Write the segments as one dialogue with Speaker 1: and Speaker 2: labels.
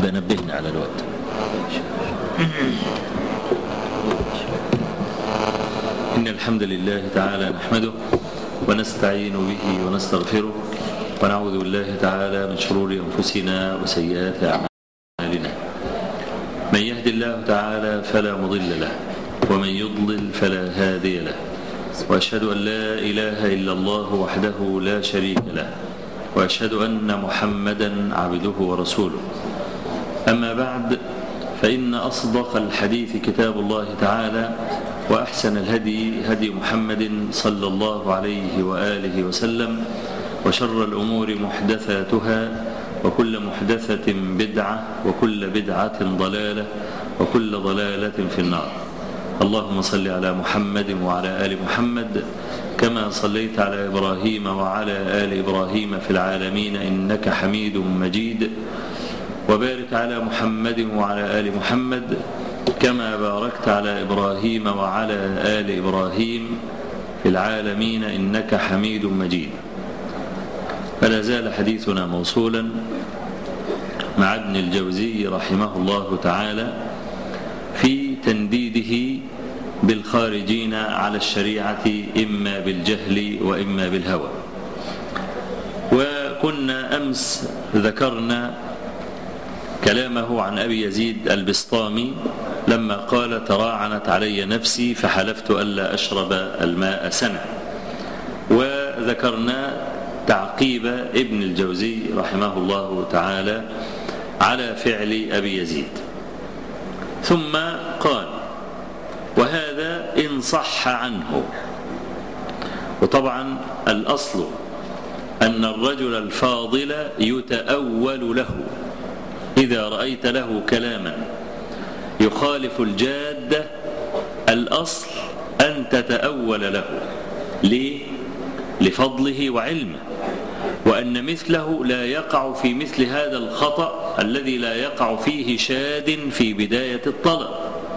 Speaker 1: يبقى نبهني على الوقت. إن الحمد لله تعالى نحمده ونستعين به ونستغفره ونعوذ بالله تعالى من شرور أنفسنا وسيئات أعمالنا. من يهد الله تعالى فلا مضل له ومن يضلل فلا هادي له، وأشهد أن لا إله إلا الله وحده لا شريك له، وأشهد أن محمدا عبده ورسوله. أما بعد، فإن أصدق الحديث كتاب الله تعالى، وأحسن الهدي هدي محمد صلى الله عليه وآله وسلم، وشر الأمور محدثاتها، وكل محدثة بدعة، وكل بدعة ضلالة، وكل ضلالة في النار. اللهم صل على محمد وعلى آل محمد كما صليت على إبراهيم وعلى آل إبراهيم في العالمين إنك حميد مجيد، وبارك على محمد وعلى آل محمد كما باركت على إبراهيم وعلى آل إبراهيم في العالمين إنك حميد مجيد. فلا زال حديثنا موصولا مع ابن الجوزي رحمه الله تعالى في تنديده بالخارجين على الشريعة إما بالجهل وإما بالهوى. وكنا أمس ذكرنا كلامه عن أبي يزيد البسطامي لما قال: تراعنت علي نفسي فحلفت ألا أشرب الماء سنة. وذكرنا تعقيب ابن الجوزي رحمه الله تعالى على فعل أبي يزيد، ثم قال: وهذا إن صح عنه. وطبعا الأصل أن الرجل الفاضل يتأول له. إذا رأيت له كلاما يخالف الجادة، الأصل أن تتأول له. ليه؟ لفضله وعلمه، وأن مثله لا يقع في مثل هذا الخطأ الذي لا يقع فيه شاد في بداية الطلب.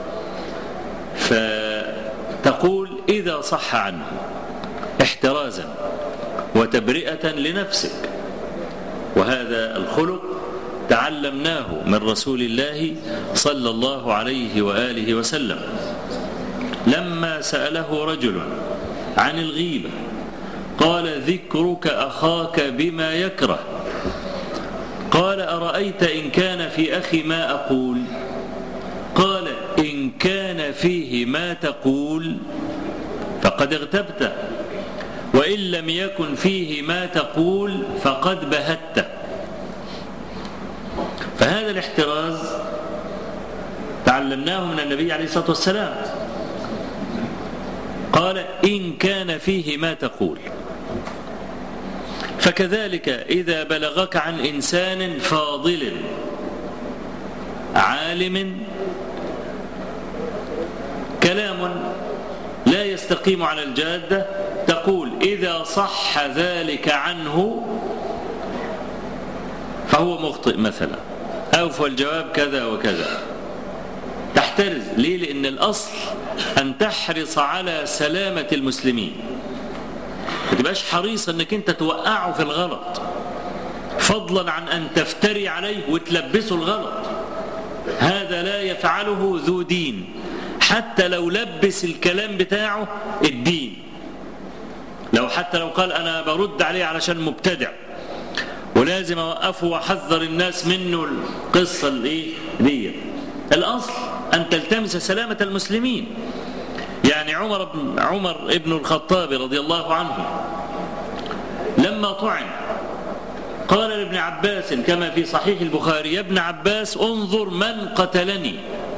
Speaker 1: فتقول إذا صح عنه احترازا وتبرئة لنفسك. وهذا الخلق تعلمناه من رسول الله صلى الله عليه وآله وسلم لما سأله رجل عن الغيبة قال: ذكرك أخاك بما يكره. قال: أرأيت إن كان في أخي ما أقول؟ قال: إن كان فيه ما تقول فقد اغتبته، وإن لم يكن فيه ما تقول فقد بهته. فهذا الاحتراز تعلمناه من النبي عليه الصلاة والسلام. قال: إن كان فيه ما تقول. فكذلك إذا بلغك عن إنسان فاضل عالم كلام لا يستقيم على الجادة، تقول: إذا صح ذلك عنه فهو مخطئ مثلا، أو فالجواب كذا وكذا. تحترز. ليه؟ لأن الأصل أن تحرص على سلامة المسلمين، ما تبقاش حريص أنك أنت توقعه في الغلط، فضلا عن أن تفتري عليه وتلبسه الغلط. هذا لا يفعله ذو دين، حتى لو لبس الكلام بتاعه الدين. حتى لو قال أنا برد عليه علشان مبتدع ولازم أوقفه وأحذر الناس منه، القصة دي الأصل أن تلتمس سلامة المسلمين. يعني عمر ابن الخطاب رضي الله عنه لما طعن قال لابن عباس كما في صحيح البخاري: يا ابن عباس انظر من قتلني.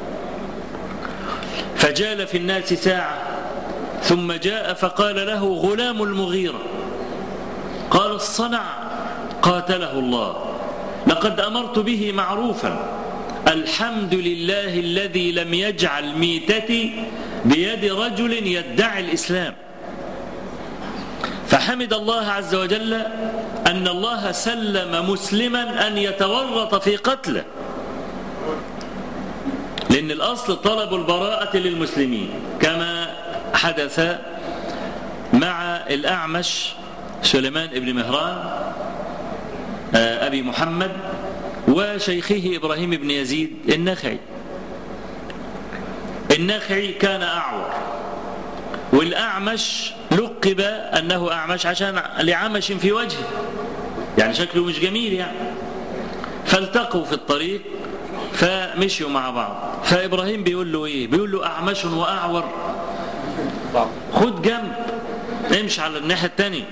Speaker 1: فجال في الناس ساعة ثم جاء فقال له غلام المغيرة، قال: الصنع قاتله الله، لقد أمرت به معروفا، الحمد لله الذي لم يجعل ميتتي بيد رجل يدعي الإسلام. فحمد الله عز وجل أن الله سلم مسلما أن يتورط في قتله، لأن الأصل طلب البراءة للمسلمين، كما حدث مع الأعمش سليمان بن مهران أبي محمد وشيخه إبراهيم بن يزيد النخعي. النخعي كان أعور، والأعمش لقب أنه أعمش عشان لعمش في وجهه، يعني شكله مش جميل يعني. فالتقوا في الطريق فمشيوا مع بعض، فإبراهيم بيقول له إيه؟ بيقول له أعمش وأعور، خد جنب امشي على الناحية التانية.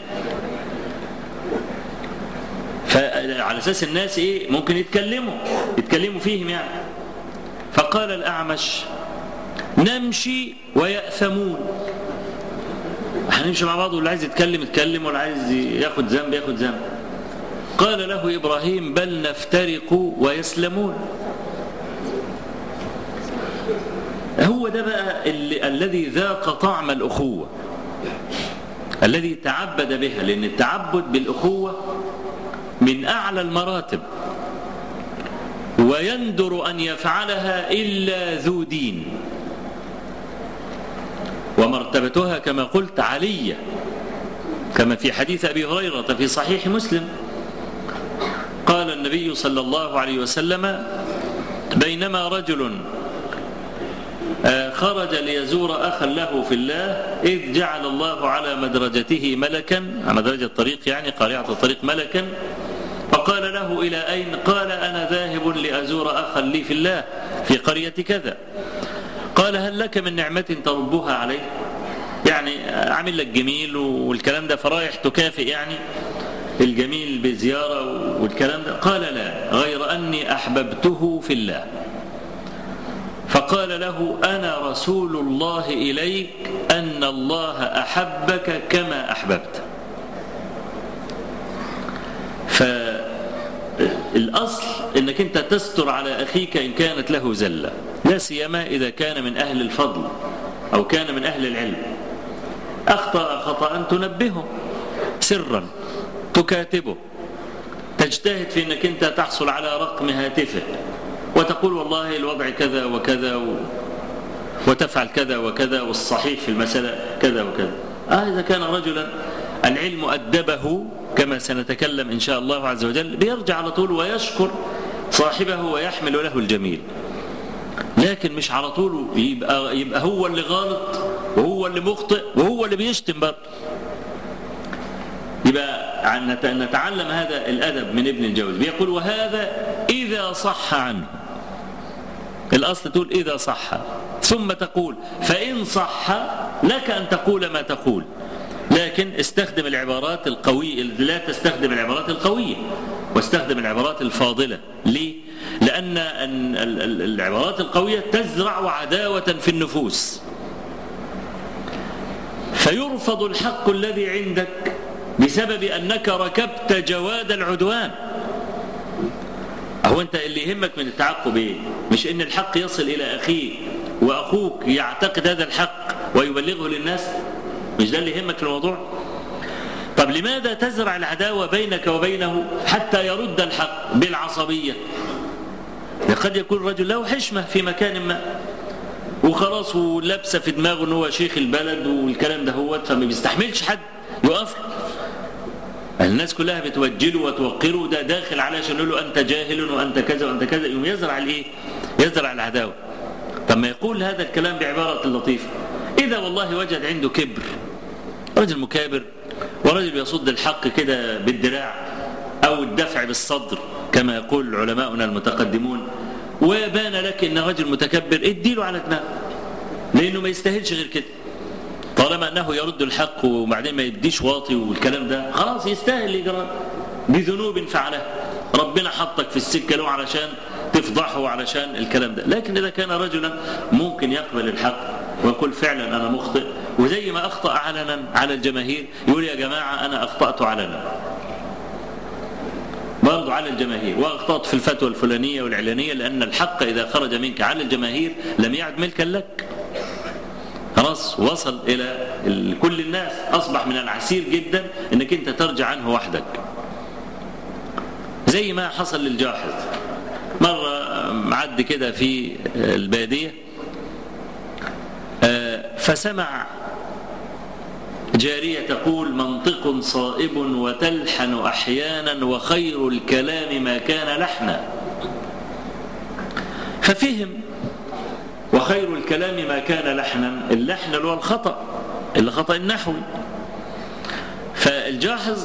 Speaker 1: فعلى أساس الناس إيه؟ ممكن يتكلموا فيهم يعني. فقال الأعمش نمشي ويأثمون، هنمشي مع بعض، واللي عايز يتكلم واللي عايز ياخد ذنب. قال له إبراهيم بل نفترق ويسلمون. هو ده بقى الذي ذاق طعم الأخوة، الذي تعبد بها، لأن التعبد بالأخوة من أعلى المراتب، ويندر أن يفعلها إلا ذو دين، ومرتبتها كما قلت عالية، كما في حديث أبي هريرة في صحيح مسلم قال النبي صلى الله عليه وسلم بينما رجل خرج ليزور أخا له في الله إذ جعل الله على مدرجته ملكا، مدرجة الطريق يعني قارعة الطريق ملكا، فقال له إلى أين؟ قال أنا ذاهب لأزور أخا لي في الله في قرية كذا. قال هل لك من نعمة تربها عليه؟ يعني عامل لك جميل والكلام ده، فرايح تكافئ يعني الجميل بزيارة والكلام ده؟ قال لا، غير أني أحببته في الله. فقال له أنا رسول الله إليك أن الله أحبك كما أحببت. فالأصل أنك أنت تستر على أخيك إن كانت له زلة، لا سيما إذا كان من أهل الفضل أو كان من أهل العلم. أخطأ خطأ تنبهه سرا، تكاتبه، تجتهد في أنك أنت تحصل على رقم هاتفه وتقول والله الوضع كذا وكذا وتفعل كذا وكذا، والصحيح في المسألة كذا وكذا. إذا كان رجلا العلم أدبه كما سنتكلم إن شاء الله عز وجل، بيرجع على طول ويشكر صاحبه ويحمل له الجميل، لكن مش على طول يبقى هو اللي غلط وهو اللي مخطئ وهو اللي بيشتم برضه. يبقى نتعلم هذا الأدب من ابن الجوزي. بيقول وهذا إذا صح عنه، الأصل تقول إذا صح، ثم تقول فإن صح لك أن تقول ما تقول، لكن استخدم العبارات القوية، لا تستخدم العبارات القوية، واستخدم العبارات الفاضلة. ليه؟ لأن العبارات القوية تزرع عداوة في النفوس، فيرفض الحق الذي عندك بسبب أنك ركبت جواد العدوان. هو أنت اللي يهمك من التعقب إيه؟ مش إن الحق يصل إلى أخيه وأخوك يعتقد هذا الحق ويبلغه للناس؟ مش ده اللي يهمك في الموضوع؟ طب لماذا تزرع العداوة بينك وبينه حتى يرد الحق بالعصبية؟ قد يكون الرجل له حشمة في مكان ما وخلاص، ولابسه في دماغه ان هو شيخ البلد والكلام ده، هو فما بيستحملش حد يقف. الناس كلها بتوجله وتوقره، ده داخل علشان يقول له انت جاهل وانت كذا وانت كذا، يوم يزرع الايه؟ يزرع العداوه. طب ما يقول هذا الكلام بعباره لطيفه. اذا والله وجد عنده كبر، رجل مكابر ورجل يصد الحق كده بالدراع او الدفع بالصدر كما يقول علماؤنا المتقدمون، وبان لك ان رجل متكبر، اديله على دماغه، لانه ما يستاهلش غير كده. طالما انه يرد الحق وبعدين ما يديش واطي والكلام ده، خلاص يستاهل الاجرام بذنوب فعلها. ربنا حطك في السكه له علشان تفضحه وعلشان الكلام ده. لكن اذا كان رجلا ممكن يقبل الحق ويقول فعلا انا مخطئ، وزي ما اخطا علنا على الجماهير يقول يا جماعه انا اخطات علنا برضو على الجماهير، واخطأت في الفتوى الفلانية والعلانية، لأن الحق إذا خرج منك على الجماهير لم يعد ملكا لك، خلاص وصل إلى كل الناس، أصبح من العسير جدا أنك أنت ترجع عنه وحدك، زي ما حصل للجاحظ. مرة معد كده في البادية، فسمع جارية تقول: منطق صائب وتلحن أحيانا وخير الكلام ما كان لحنا. ففهم وخير الكلام ما كان لحنا، اللحن اللي هو الخطأ، اللي خطأ النحوي. فالجاحظ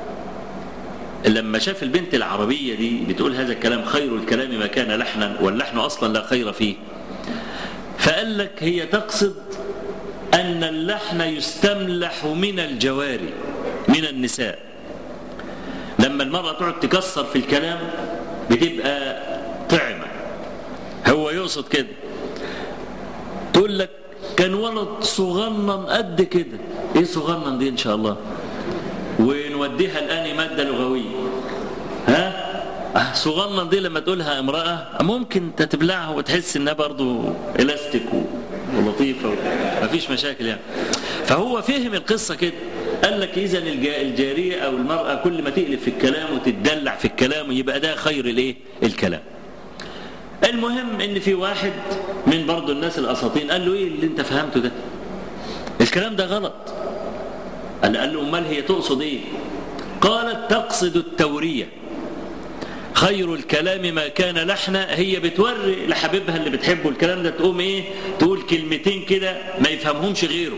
Speaker 1: لما شاف البنت العربية دي بتقول هذا الكلام خير الكلام ما كان لحنا، واللحن أصلا لا خير فيه، فقال لك هي تقصد أن اللحن يستملح من الجواري، من النساء. لما المرأة تقعد تكسر في الكلام بتبقى طعمة، هو يقصد كده. تقول لك كان ولد صغنن قد كده، ايه صغنن دي ان شاء الله، ونوديها الآن مادة لغوية. صغنن دي لما تقولها امرأة ممكن تتبلعها وتحس انها برضو الاستيك ولطيفة ومفيش مشاكل يعني. فهو فهم القصة كده، قال لك إذن الجارية أو المرأة كل ما تقلب في الكلام وتتدلع في الكلام يبقى ده خير الايه الكلام. المهم ان في واحد من برضو الناس الأساطين قال له: ايه اللي انت فهمته ده؟ الكلام ده غلط. قال له: امال هي تقصد ايه؟ قالت: تقصد التورية، خير الكلام ما كان لحنا. هي بتوري لحبيبها اللي بتحبه الكلام ده، تقوم ايه؟ تقول كلمتين كده ما يفهمهمش غيره.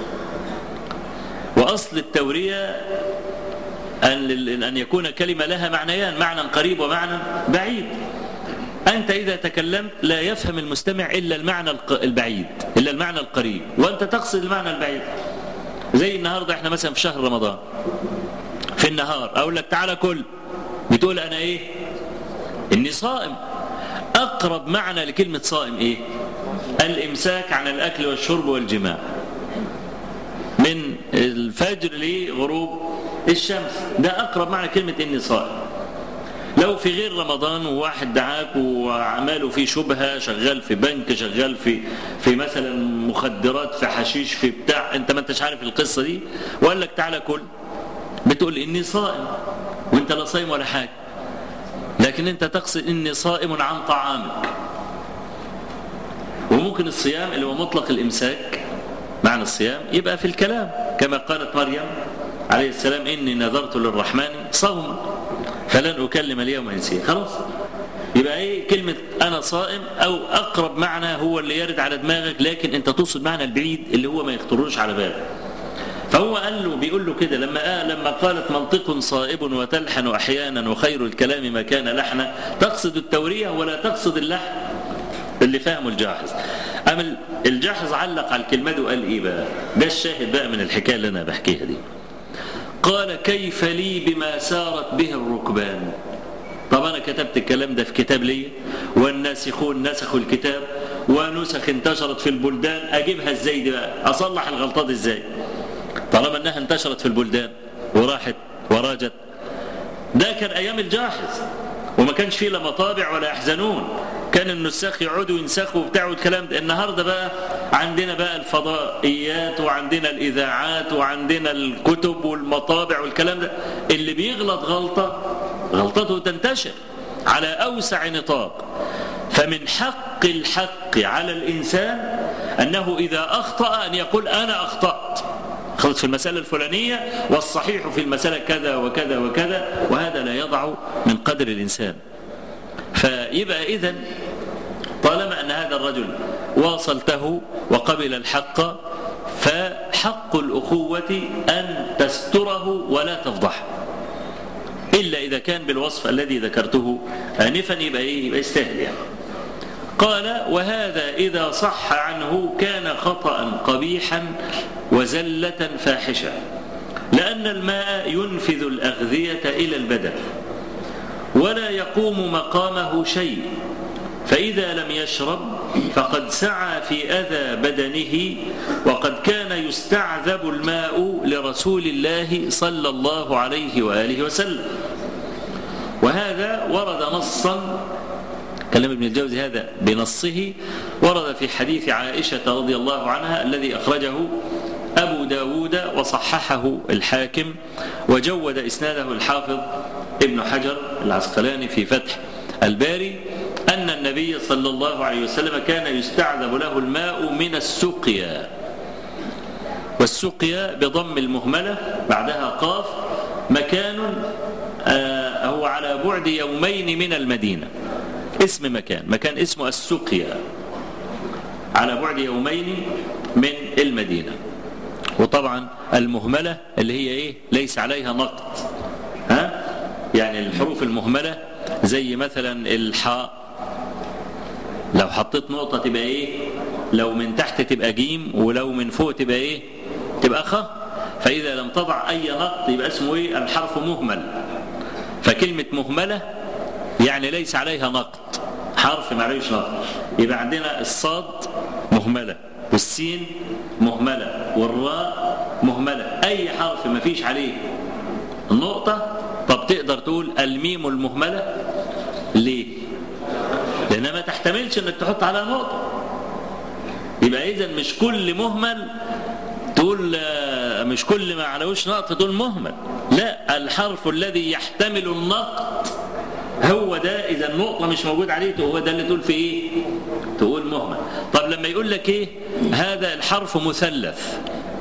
Speaker 1: وأصل التورية أن يكون كلمة لها معنيان، معنى قريب ومعنى بعيد. أنت إذا تكلمت لا يفهم المستمع إلا المعنى البعيد، إلا المعنى القريب، وأنت تقصد المعنى البعيد. زي النهاردة احنا مثلا في شهر رمضان، في النهار أقول لك تعالى كل، بتقول أنا إيه؟ إني صائم. أقرب معنى لكلمة صائم إيه؟ الإمساك عن الأكل والشرب والجماع من الفجر لغروب الشمس، ده أقرب معنى كلمة إني صائم. لو في غير رمضان وواحد دعاك وعماله في شبهة، شغال في بنك، شغال في مثلا مخدرات، في حشيش، في بتاع، انت ما انتش عارف القصة دي، وقال لك تعالى كل، بتقول إني صائم وانت لا صائم ولا حاجة، لكن انت تقصد إني صائم عن طعامك. وممكن الصيام اللي هو مطلق الإمساك، معنى الصيام يبقى في الكلام، كما قالت مريم عليه السلام: إني نذرت للرحمن صوما فلن أكلم اليوم إنسيا. خلاص، يبقى ايه كلمة أنا صائم، أو أقرب معنى هو اللي يرد على دماغك، لكن أنت توصل معنى البعيد اللي هو ما يخطروش على بالك. فهو بيقول له كده لما قالت: منطق صائب وتلحن أحيانا وخير الكلام ما كان لحنا، تقصد التورية ولا تقصد اللحن اللي فهمه الجاحظ. أما الجاحظ علق على الكلمة دي وقال إيه بقى؟ ده الشاهد بقى من الحكاية اللي أنا بحكيها دي. قال: كيف لي بما سارت به الركبان. طب أنا كتبت الكلام ده في كتاب لي، والناسخون نسخوا الكتاب، ونسخ انتشرت في البلدان، أجيبها إزاي دي بقى؟ أصلح الغلطات إزاي طالما أنها انتشرت في البلدان وراحت وراجت؟ ده كان أيام الجاحظ، وما كانش فيه لا مطابع ولا يحزنون، كان النساخ يقعدوا ينسخوا وبتاعوا الكلام ده. النهارده بقى عندنا بقى الفضائيات، وعندنا الإذاعات، وعندنا الكتب والمطابع والكلام ده، اللي بيغلط غلطته تنتشر على أوسع نطاق. فمن حق الحق على الإنسان أنه إذا أخطأ أن يقول: أنا أخطأت، خلط في المسألة الفلانية، والصحيح في المسألة كذا وكذا وكذا، وهذا لا يضع من قدر الإنسان. فيبقى إذن طالما أن هذا الرجل واصلته وقبل الحق، فحق الأخوة أن تستره ولا تفضحه، إلا إذا كان بالوصف الذي ذكرته آنفا، يبقى يستاهل يعني. قال: وهذا إذا صح عنه كان خطأ قبيحا وزلة فاحشة، لأن الماء ينفذ الأغذية إلى البدن ولا يقوم مقامه شيء، فإذا لم يشرب فقد سعى في أذى بدنه، وقد كان يستعذب الماء لرسول الله صلى الله عليه وآله وسلم. وهذا ورد نصا، كلام ابن الجوزي هذا بنصه، ورد في حديث عائشة رضي الله عنها الذي أخرجه أبو داود وصححه الحاكم، وجود إسناده الحافظ ابن حجر العسقلاني في فتح الباري، أن النبي صلى الله عليه وسلم كان يستعذب له الماء من السقيا، والسقيا بضم المهملة بعدها قاف مكان هو على بعد يومين من المدينة. اسم مكان اسمه السقيا على بعد يومين من المدينة. وطبعا المهملة اللي هي ايه؟ ليس عليها نقط، يعني الحروف المهملة زي مثلا الحاء، لو حطيت نقطة تبقى ايه؟ لو من تحت تبقى جيم، ولو من فوق تبقى ايه؟ تبقى خ. فإذا لم تضع أي نقط يبقى اسمه ايه؟ الحرف مهمل. فكلمة مهملة يعني ليس عليها نقط، حرف ما عليهش نقط. يبقى عندنا الصاد مهملة، والسين مهملة، والراء مهملة. أي حرف ما فيش عليه النقطة. طب تقدر تقول الميم المهملة ليه؟ لأنها ما تحتملش أنك تحط عليها نقطة. يبقى إذن مش كل مهمل تقول، مش كل ما عليهوش نقطة تقول مهمل، لا، الحرف الذي يحتمل النقط هو ده. إذا النقطة مش موجود عليه هو ده اللي تقول في إيه؟ تقول مهمل. طب لما يقول لك إيه؟ هذا الحرف مثلث،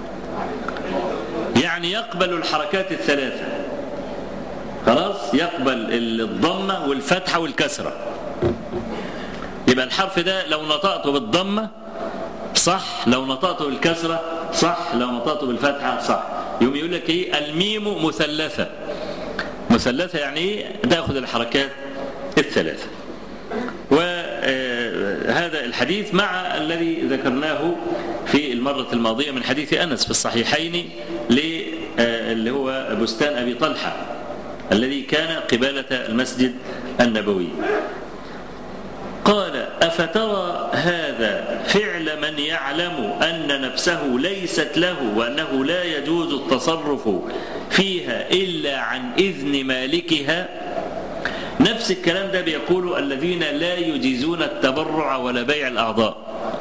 Speaker 1: يعني يقبل الحركات الثلاثة، خلاص، يقبل الضمة والفتحة والكسرة. يبقى الحرف ده لو نطقته بالضمة صح، لو نطقته بالكسرة صح، لو نطقته بالفتحة صح. يوم يقول لك ايه؟ الميم مثلثة. مثلثة يعني ايه؟ تأخذ الحركات الثلاثة. وهذا الحديث مع الذي ذكرناه في المرة الماضية من حديث أنس في الصحيحين اللي هو بستان أبي طلحة الذي كان قبالة المسجد النبوي. قال: أفترى هذا فعل من يعلم أن نفسه ليست له وأنه لا يجوز التصرف فيها إلا عن إذن مالكها؟ نفس الكلام ده بيقول الذين لا يجيزون التبرع ولا بيع الأعضاء.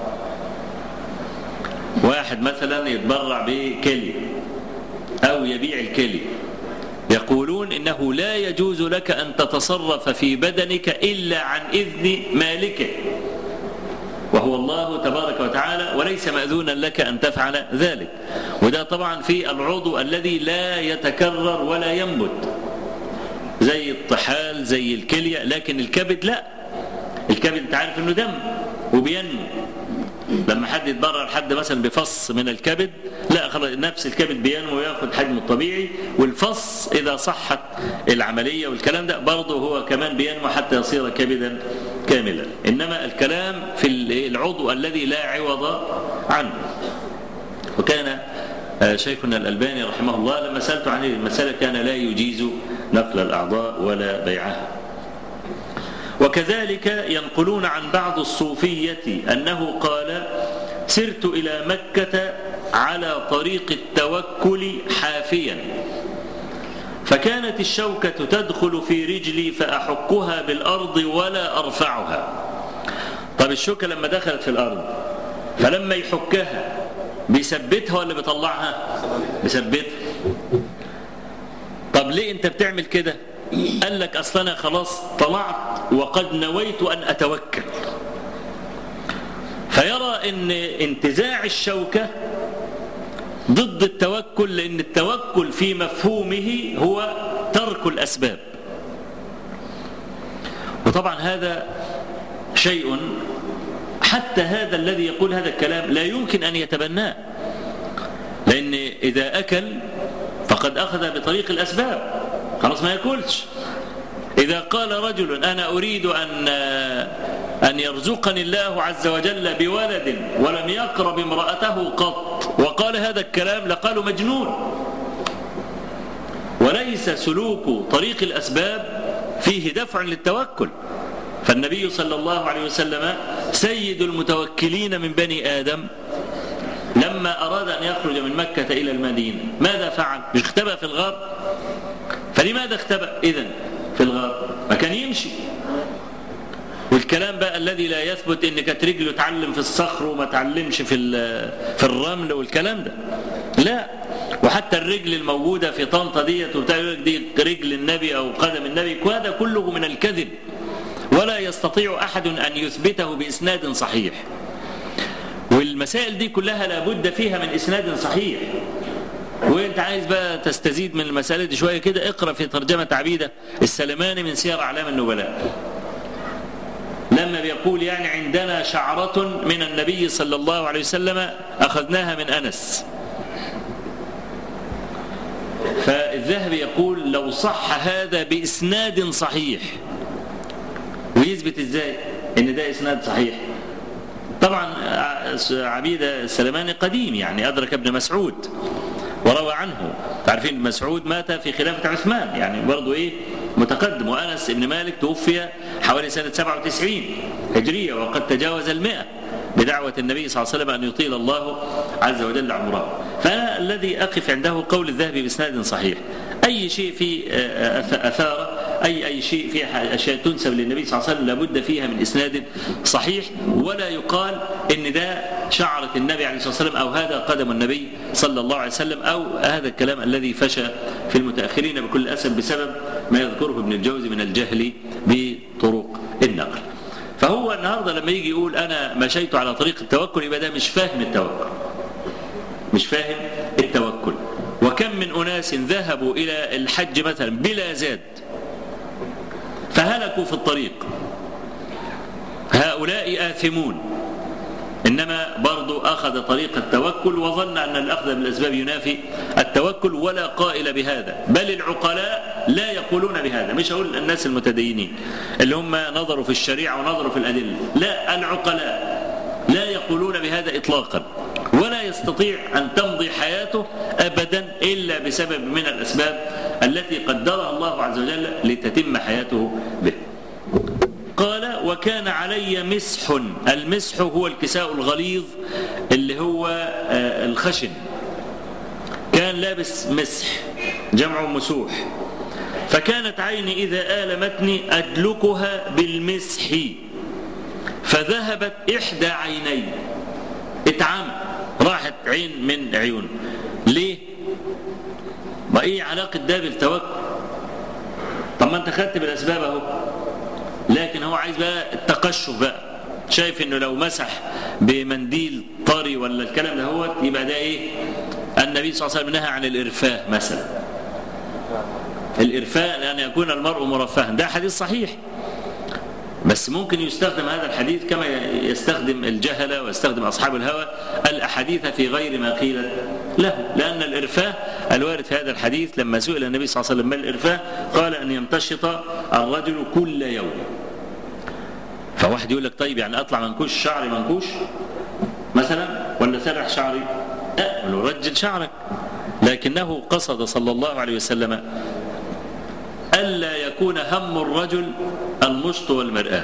Speaker 1: واحد مثلا يتبرع بكلي أو يبيع الكلي، يقولون إنه لا يجوز لك أن تتصرف في بدنك إلا عن إذن مالكه، وهو الله تبارك وتعالى، وليس مأذونا لك أن تفعل ذلك. وده طبعا في العضو الذي لا يتكرر ولا ينبت، زي الطحال زي الكلية. لكن الكبد لا، الكبد انت عارف انه دم وبينمو. لما حد يتبرع لحد مثلا بفص من الكبد، لا خلاص، نفس الكبد بينمو وياخد حجمه الطبيعي، والفص اذا صحت العمليه والكلام ده برضه هو كمان بينمو حتى يصير كبدا كاملا. انما الكلام في العضو الذي لا عوض عنه. وكان شيخنا الألباني رحمه الله لما سألته عن المسألة كان لا يجيز نقل الأعضاء ولا بيعها. وكذلك ينقلون عن بعض الصوفية أنه قال: سرت إلى مكة على طريق التوكل حافيا، فكانت الشوكة تدخل في رجلي فأحكها بالأرض ولا أرفعها. طب الشوكة لما دخلت في الأرض فلما يحكها بيثبتها ولا بيطلعها؟ بيثبتها. طب ليه انت بتعمل كده؟ قال لك اصل انا خلاص طلعت وقد نويت ان اتوكل. فيرى ان انتزاع الشوكة ضد التوكل، لان التوكل في مفهومه هو ترك الاسباب. وطبعا هذا شيء حتى هذا الذي يقول هذا الكلام لا يمكن أن يتبناه، لأن إذا أكل فقد أخذ بطريق الأسباب، خلاص ما يأكلش. إذا قال رجل أنا أريد أن يرزقني الله عز وجل بولد ولم يقرب امرأته قط وقال هذا الكلام لقالوا مجنون. وليس سلوك طريق الأسباب فيه دفع للتوكل. فالنبي صلى الله عليه وسلم سيد المتوكلين من بني آدم لما أراد أن يخرج من مكة إلى المدينة ماذا فعل؟ مش اختبأ في الغار؟ فلماذا اختبأ إذن في الغار؟ ما كان يمشي. والكلام بقى الذي لا يثبت إن كانت رجله تعلم في الصخر وما تعلمش في الرمل والكلام ده لا. وحتى الرجل الموجودة في طنطا ديت دي رجل النبي أو قدم النبي، وهذا كله من الكذب ولا يستطيع أحد أن يثبته بإسناد صحيح. المسائل دي كلها لابد فيها من إسناد صحيح. وانت عايز بقى تستزيد من المسألة دي شوية كده، اقرأ في ترجمة عبيدة السلماني من سير أعلام النبلاء، لما بيقول يعني عندنا شعرة من النبي صلى الله عليه وسلم أخذناها من أنس. فالذهبي يقول لو صح هذا بإسناد صحيح، ويثبت ازاي ان ده إسناد صحيح؟ طبعا عبيدة السلماني قديم، يعني أدرك ابن مسعود وروى عنه. تعرفين ابن مسعود مات في خلافة عثمان، يعني برضو متقدم. وأنس بن مالك توفي حوالي سنة 97 هجرية، وقد تجاوز 100 بدعوة النبي صلى الله عليه وسلم أن يطيل الله عز وجل عمره. فأنا الذي أقف عنده قول الذهبي بإسناد صحيح. أي شيء في أثار، أي شيء في أشياء تنسب للنبي صلى الله عليه وسلم لابد فيها من إسناد صحيح، ولا يقال إن ده شعرة النبي عليه الصلاة والسلام، أو هذا قدم النبي صلى الله عليه وسلم، أو هذا الكلام الذي فشى في المتأخرين بكل أسف بسبب ما يذكره ابن الجوزي من الجهل بطرق النقل. فهو النهاردة لما يجي يقول أنا مشيت على طريق التوكل، يبقى ده مش فاهم التوكل، مش فاهم التوكل. وكم من أناس ذهبوا إلى الحج مثلا بلا زاد فهلكوا في الطريق، هؤلاء آثمون. إنما برضو أخذ طريق التوكل وظن أن الأخذ بالأسباب ينافي التوكل، ولا قائل بهذا، بل العقلاء لا يقولون بهذا. مش هقول الناس المتدينين اللي هم نظروا في الشريعة ونظروا في الأدلة، لا، العقلاء لا يقولون بهذا إطلاقا، ولا يستطيع أن تمضي حياته أبدا إلا بسبب من الأسباب التي قدرها الله عز وجل لتتم حياته به. قال وكان علي مسح. المسح هو الكساء الغليظ اللي هو الخشن، كان لابس مسح جمع مسوح. فكانت عيني إذا آلمتني أدلكها بالمسح فذهبت إحدى عيني، اتعمى، راحت عين من عيون. ليه؟ ما إيه علاقة ده بالتوكل؟ طب ما أنت خدت بالأسباب أهو، لكن هو عايز بقى التقشف بقى، شايف إنه لو مسح بمنديل طري ولا الكلام ده هو يبقى ده إيه؟ النبي صلى الله عليه وسلم نهى عن الإرفاه مثلا، الإرفاء لأن يكون المرء مرفها، ده حديث صحيح، بس ممكن يستخدم هذا الحديث كما يستخدم الجهلة ويستخدم أصحاب الهوى الأحاديث في غير ما قيل له. لأن الإرفاه الوارد في هذا الحديث لما سئل النبي صلى الله عليه وسلم ما الإرفاه قال أن يمتشط الرجل كل يوم. فواحد يقول لك طيب يعني أطلع منكوش شعري منكوش مثلا ولا سرح شعري؟ لا، ولو رجل شعرك، لكنه قصد صلى الله عليه وسلم ألا يكون هم الرجل المشط والمرآة.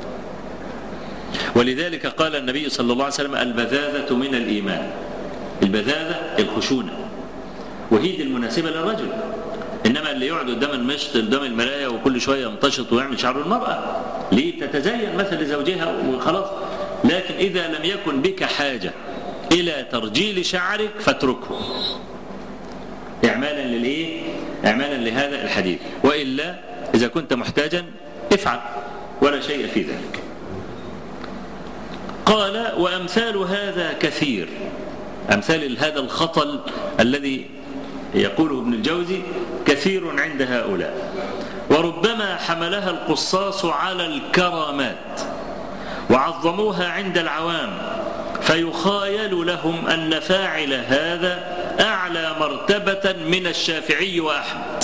Speaker 1: ولذلك قال النبي صلى الله عليه وسلم البذاذة من الإيمان. البذاذة الخشونة، وهي دي المناسبة للرجل. إنما اللي يقعد قدام المشط قدام المراية وكل شوية يمتشط ويعمل شعر المرأة ليه؟ تتزين مثل لزوجها وخلاص. لكن إذا لم يكن بك حاجة إلى ترجيل شعرك فاتركه إعمالا للإيه؟ إعمالا لهذا الحديث، وإلا إذا كنت محتاجا افعل ولا شيء في ذلك. قال وأمثال هذا كثير، أمثال هذا الخطل الذي يقوله ابن الجوزي كثير عند هؤلاء، وربما حملها القصاص على الكرامات وعظموها عند العوام، فيخايل لهم أن فاعل هذا أعلى مرتبة من الشافعي وأحمد.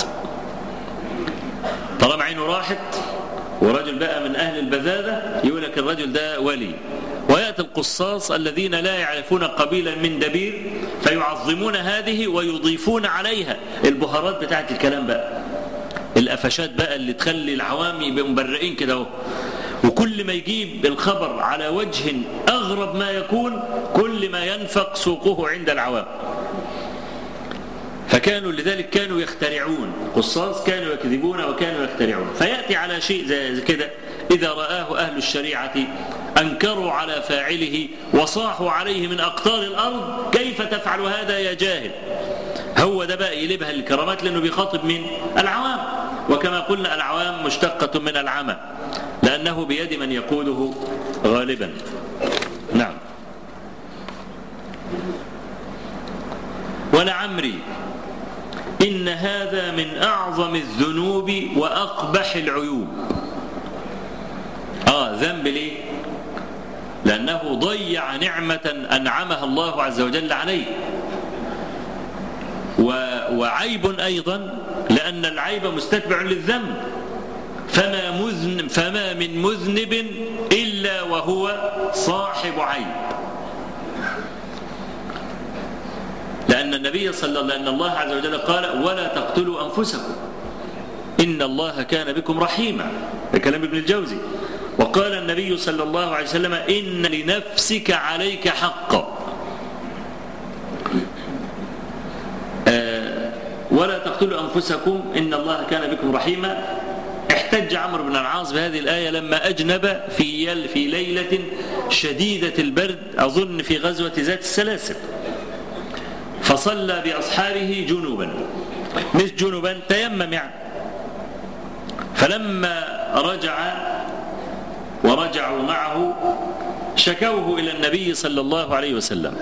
Speaker 1: طالما عينه راحت ورجل بقى من أهل البذاذة يقول لك الرجل ده ولي، ويأتي القصاص الذين لا يعرفون قبيلا من دبير فيعظمون هذه ويضيفون عليها البهارات بتاعت الكلام بقى، القفشات بقى اللي تخلي العوام يبقوا مبرئين كده اهو. وكل ما يجيب الخبر على وجه أغرب ما يكون كل ما ينفق سوقه عند العوام. فكانوا لذلك كانوا يخترعون، قصاص كانوا يكذبون وكانوا يخترعون. فيأتي على شيء زي كده إذا رآه أهل الشريعة أنكروا على فاعله وصاحوا عليه من أقطار الأرض كيف تفعل هذا يا جاهل. هو ده بقى يلبها الكرامات لأنه بيخاطب من العوام، وكما قلنا العوام مشتقة من العمى لأنه بيد من يقوله غالبا. نعم. ولعمري إن هذا من أعظم الذنوب وأقبح العيوب. ذنب ليه؟ لأنه ضيع نعمة أنعمها الله عز وجل عليه، وعيب أيضا لأن العيب مستتبع للذنب، فما من مذنب إلا وهو صاحب عيب. لأن النبي لأن الله عز وجل قال ولا تقتلوا أنفسكم إن الله كان بكم رحيما، كلام ابن الجوزي. وقال النبي صلى الله عليه وسلم إن لنفسك عليك حقا، ولا تقتلوا أنفسكم إن الله كان بكم رحيما. احتج عمرو بن العاص بهذه الآية لما أجنب في ليلة شديدة البرد، أظن في غزوة ذات السلاسل، فصلى بأصحابه جنوبا، مش جنوبا، تيمم يعني. فلما ورجعوا معه شكوه إلى النبي صلى الله عليه وسلم،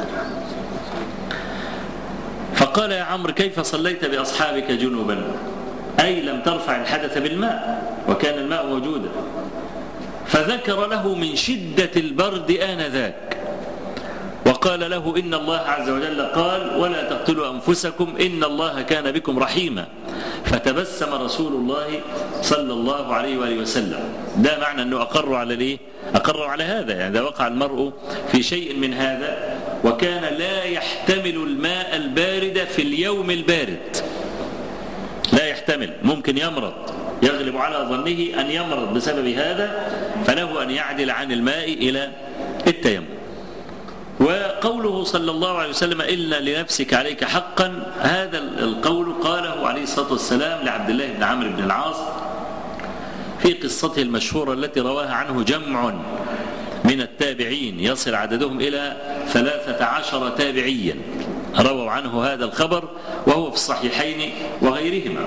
Speaker 1: فقال يا عمرو كيف صليت بأصحابك جنوبا؟ أي لم ترفع الحدث بالماء وكان الماء موجودا. فذكر له من شدة البرد آنذاك، وقال له إن الله عز وجل قال ولا تقتلوا أنفسكم إن الله كان بكم رحيما. فتبسم رسول الله صلى الله عليه وآله وسلم. ده معنى أنه أقروا على هذا، يعني إذا وقع المرء في شيء من هذا وكان لا يحتمل الماء البارد في اليوم البارد، لا يحتمل، ممكن يمرض، يغلب على ظنه أن يمرض بسبب هذا، فله أن يعدل عن الماء إلى التيمم. وقوله صلى الله عليه وسلم إلا لنفسك عليك حقا، هذا القول قاله عليه الصلاة والسلام لعبد الله بن عمرو بن العاص في قصته المشهورة التي رواها عنه جمع من التابعين يصل عددهم إلى 13 تابعيا رووا عنه هذا الخبر، وهو في الصحيحين وغيرهما.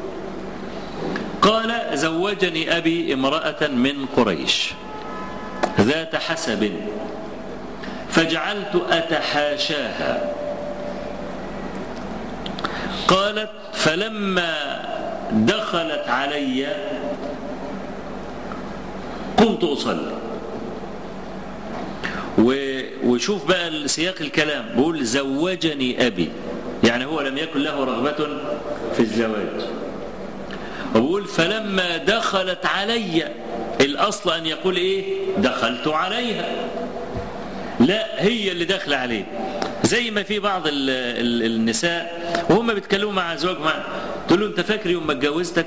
Speaker 1: قال زوجني أبي امرأة من قريش ذات حسب فجعلت أتحاشاها. قالت فلما دخلت علي قمت أصلي. وشوف بقى سياق الكلام، بقول زوجني أبي، يعني هو لم يكن له رغبة في الزواج، وبقول فلما دخلت علي، الأصل أن يقول إيه دخلت عليها، لا هي اللي داخله عليه. زي ما في بعض النساء وهم بيتكلموا مع ازواجهم تقول له انت فاكر يوم ما اتجوزتك؟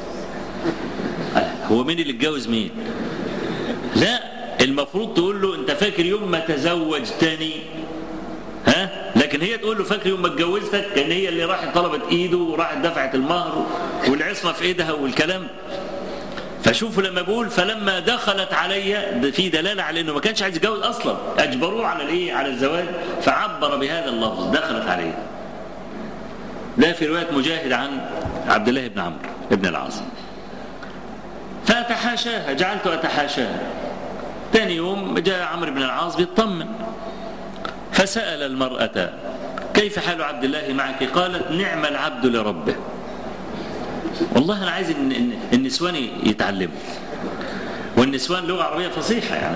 Speaker 1: هو مين اللي اتجوز مين؟ لا، المفروض تقول له انت فاكر يوم ما تزوجتني؟ لكن هي تقول له فاكر يوم ما اتجوزتك؟ كان هي اللي راحت طلبت ايده وراحت دفعت المهر والعصمه في ايدها والكلام. فشوفوا لما بقول فلما دخلت علي، في دلاله على انه ما كانش عايز يتجوز اصلا، اجبروه على الزواج، فعبر بهذا اللفظ دخلت عليه. ده في روايه مجاهد عن عبد الله بن عمرو بن العاص. فاتحاشاها، جعلت اتحاشاها. ثاني يوم جاء عمرو بن العاص بيطمن، فسأل المرأة كيف حال عبد الله معك؟ قالت نعم العبد لربه. والله أنا عايز النسوان يتعلموا، والنسوان لغة عربية فصيحة، يعني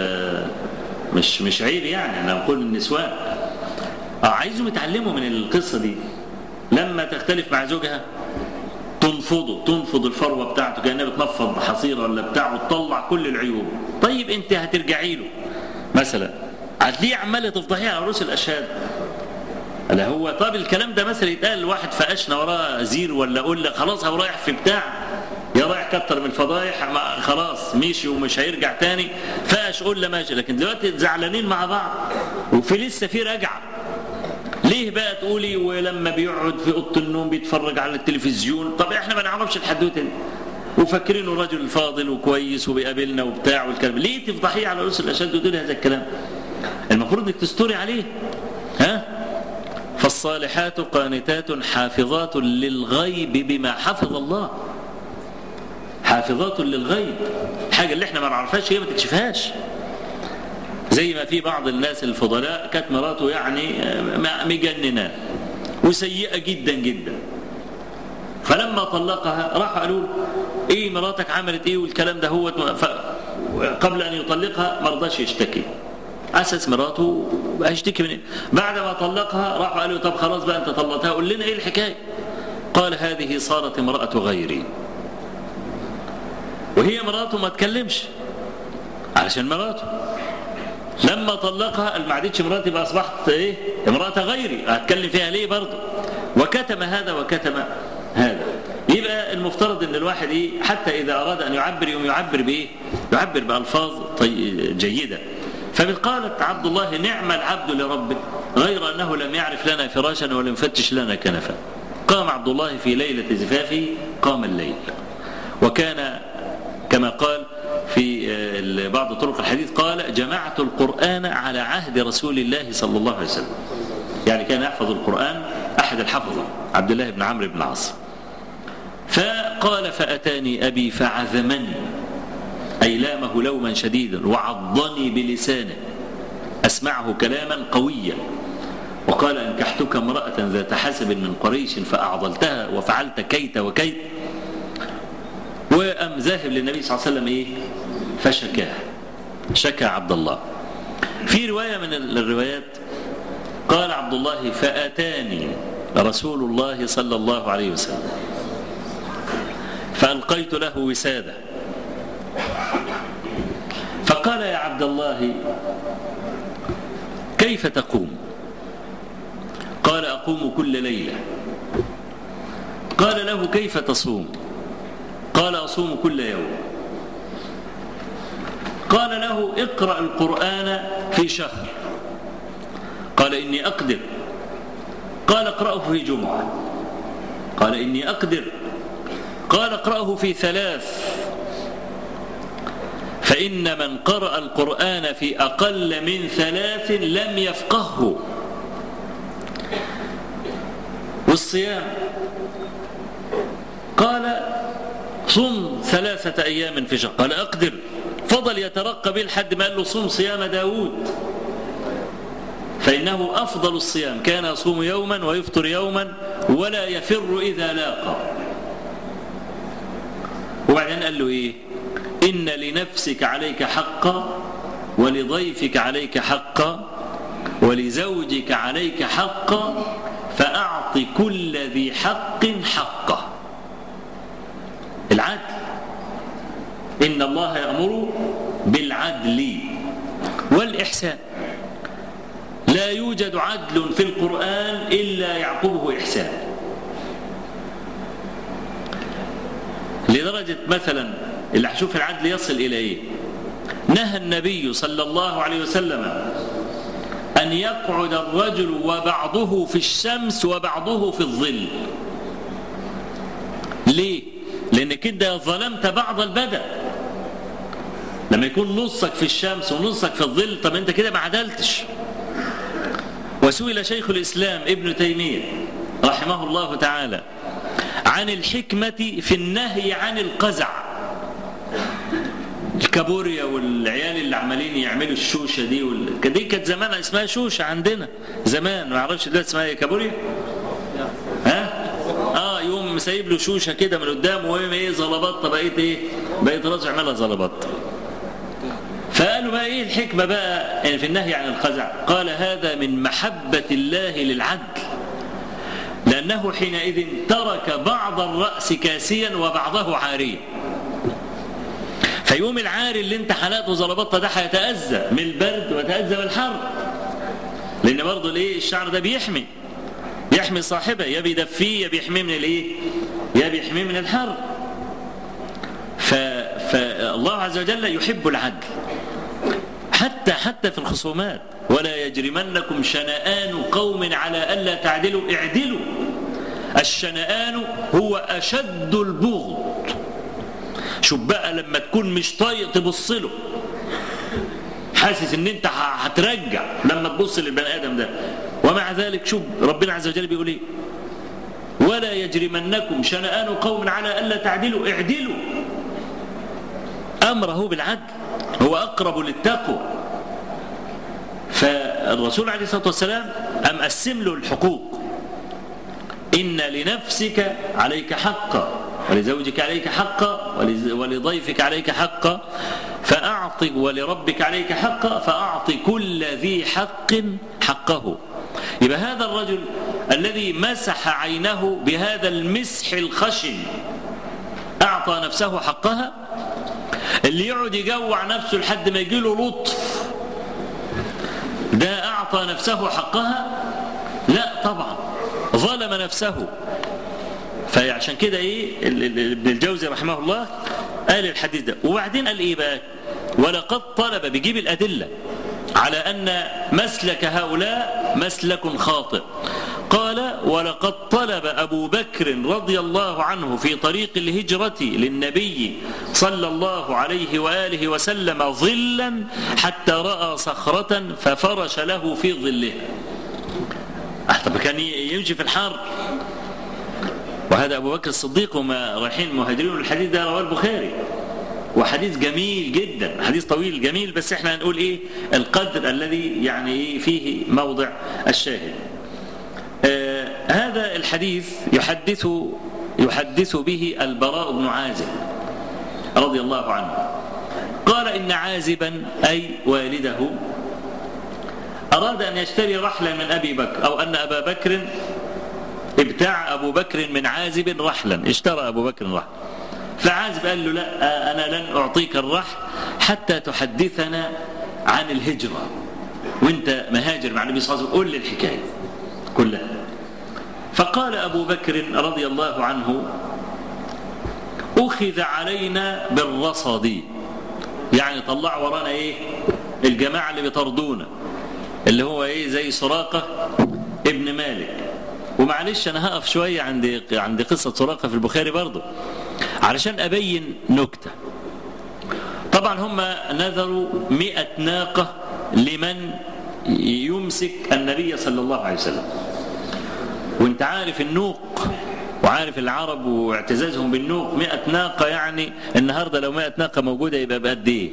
Speaker 1: مش عيب، يعني أنا بقول النسوان عايزهم يتعلموا من القصة دي. لما تختلف مع زوجها تنفض الفروة بتاعته كأنها بتنفض حصيرة ولا بتاعه، وتطلع كل العيوب. طيب أنت هترجعي له مثلا، هتلاقيه عمالة تفضحيه على رؤوس الأشهاد. لا هو طب الكلام ده مثلا يتقال واحد فقشنا وراه زير ولا قول خلاص هو رايح في بتاع، يا رايح كتر من الفضايح، خلاص مشي ومش هيرجع تاني، فقش قول ماشي. لكن دلوقتي زعلانين مع بعض وفي لسه في رجعه، ليه بقى تقولي ولما بيقعد في اوضه النوم بيتفرج على التلفزيون؟ طب احنا ما نعرفش الحدوته دي وفاكرينه راجل فاضل وكويس وبيقابلنا وبتاع والكلام، ليه تفضحيه على رؤوس الاشهاد وتقولي هذا الكلام؟ المفروض انك تستوري عليه. فالصالحات قانتات حافظات للغيب بما حفظ الله. حافظات للغيب، الحاجة اللي احنا ما نعرفهاش هي ما تكشفهاش. زي ما في بعض الناس الفضلاء كانت مراته يعني مجننة وسيئة جدا جدا، فلما طلقها راح قالوا ايه مراتك عملت ايه والكلام ده، هو قبل ان يطلقها ما رضاش يشتكي، اساس مراته هيشتكي من ايه؟ بعد ما طلقها راح قالوا طب خلاص بقى انت طلقتها قول لنا ايه الحكايه. قال هذه صارت امرأة غيري، وهي مراته ما تكلمش علشان مراته، لما طلقها قال ما عادتش مراتي بقى اصبحت ايه امرأة غيري، هتكلم فيها ليه برضه؟ وكتم هذا وكتم هذا. يبقى المفترض ان الواحد ايه حتى اذا اراد ان يعبر يعبر بايه؟ يعبر بالفاظ جيده. فقالت عبد الله نعم العبد لربه غير انه لم يعرف لنا فراشا ولم يفتش لنا كنفا. قام عبد الله في ليله زفافه قام الليل، وكان كما قال في بعض طرق الحديث قال جمعت القرآن على عهد رسول الله صلى الله عليه وسلم، يعني كان يحفظ القرآن أحد الحفظة عبد الله بن عمرو بن العاص. فقال فأتاني أبي فعذمني، أي لامه لوما شديدا وعضني بلسانه أسمعه كلاما قويا، وقال أنكحتك امرأة ذات حسب من قريش فأعضلتها وفعلت كيت وكيت. وأم ذاهب للنبي صلى الله عليه وسلم إيه؟ فشكاه، شكى عبد الله. في رواية من الروايات قال عبد الله فأتاني رسول الله صلى الله عليه وسلم فألقيت له وسادة فقال يا عبد الله كيف تقوم؟ قال أقوم كل ليلة. قال له كيف تصوم؟ قال أصوم كل يوم. قال له اقرأ القرآن في شهر. قال إني أقدر. قال اقرأه في جمعة. قال إني أقدر. قال اقرأه في 3. فإن من قرأ القرآن في أقل من 3 لم يفقهه. والصيام قال صم 3 أيام في شهر. قال أقدر. فضل يترقى به لحد ما قال له صم صيام داود فإنه أفضل الصيام، كان يصوم يوما ويفطر يوما ولا يفر إذا لاقى. وبعدين قال له إيه؟ إن لنفسك عليك حقا ولضيفك عليك حقا ولزوجك عليك حقا فأعط كل ذي حق حقه. العدل، إن الله يأمر بالعدل والإحسان. لا يوجد عدل في القرآن إلا يعقبه إحسان. لدرجة مثلا اللي هشوف العدل يصل إلى إيه؟ نهى النبي صلى الله عليه وسلم أن يقعد الرجل وبعضه في الشمس وبعضه في الظل. ليه؟ لأنك كده ظلمت بعض البدن. لما يكون نصك في الشمس ونصك في الظل، طب أنت كده ما عدلتش. وسئل شيخ الإسلام ابن تيمية رحمه الله تعالى عن الحكمة في النهي عن القزع. الكابوريا والعيال اللي عمالين يعملوا الشوشة دي كانت زمان اسمها شوشة عندنا زمان، ما اعرفش دلوقتي اسمها ايه، كابوريا؟ ها؟ يقوم سايب له شوشة كده من قدام وهي ايه زلبطة، بقيت ايه؟ بقيت راسه يعملها زلبطة. فقالوا بقى ايه الحكمة بقى يعني في النهي عن القزع؟ قال هذا من محبة الله للعدل، لأنه حينئذ ترك بعض الرأس كاسيا وبعضه عاريا. فيوم العاري اللي انت حلقته زلبطة ده هيتأذى من البرد ويتأذى من الحر، لأن برضه الايه الشعر ده بيحمي صاحبه، يا بيدفيه يا بيحميه من الايه؟ يا بيحميه من الحر. فالله عز وجل يحب العدل حتى في الخصومات. ولا يجرمنكم شنآن قوم على ألا تعدلوا اعدلوا. الشنآن هو أشد البغض. شوف بقى لما تكون مش طايق تبص له، حاسس ان انت هترجع لما تبص للبني ادم ده، ومع ذلك شوف ربنا عز وجل بيقول ايه؟ ولا يجرمنكم شنآن قوم على ألا تعدلوا اعدلوا. أمره بالعدل، هو أقرب للتقوى. فالرسول عليه الصلاة والسلام قسم له الحقوق: إن لنفسك عليك حقا، ولزوجك عليك حقا، ولضيفك عليك حقا، فأعط، ولربك عليك حقا، فأعط كل ذي حق حقه. يبقى هذا الرجل الذي مسح عينه بهذا المسح الخشن أعطى نفسه حقها. اللي يقعد يجوع نفسه لحد ما يجيله لطف ده أعطى نفسه حقها؟ لا طبعا، ظلم نفسه. فعشان كده ابن الجوزي رحمه الله قال الحديث ده. وبعدين قال ايه بقى؟ ولقد طلب، بيجيب الأدلة على أن مسلك هؤلاء مسلك خاطئ. قال: ولقد طلب أبو بكر رضي الله عنه في طريق الهجرة للنبي صلى الله عليه وآله وسلم ظلا حتى رأى صخرة ففرش له في ظلها. طب كان يمشي في الحر، وهذا أبو بكر الصديق وما رايحين مهاجرين. الحديث ده رواه البخاري، وحديث جميل جدا، حديث طويل جميل، بس احنا هنقول القدر الذي يعني فيه موضع الشاهد. هذا الحديث يحدث به البراء بن عازب رضي الله عنه. قال: إن عازبا أي والده أراد أن يشتري رحلا من أبي بكر، أو أن أبا بكر ابتاع أبو بكر من عازب رحلا، اشترى أبو بكر رحلا. فعازب قال له: لا، أنا لن أعطيك الرحل حتى تحدثنا عن الهجرة، وانت مهاجر مع النبي صلى الله عليه وسلم، قل لي الحكاية كلها. فقال أبو بكر رضي الله عنه: أخذ علينا بالرصد، يعني طلع ورانا الجماعة اللي بيطردونا، اللي هو زي سراقة ابن مالك. ومعلش أنا هقف شوية عند قصة سراقة في البخاري برضو علشان أبين نكتة. طبعا هم نذروا 100 ناقة لمن يمسك النبي صلى الله عليه وسلم. وانت عارف النوق وعارف العرب واعتزازهم بالنوق، 100 ناقة يعني النهاردة لو 100 ناقة موجودة يبقى بقد ايه؟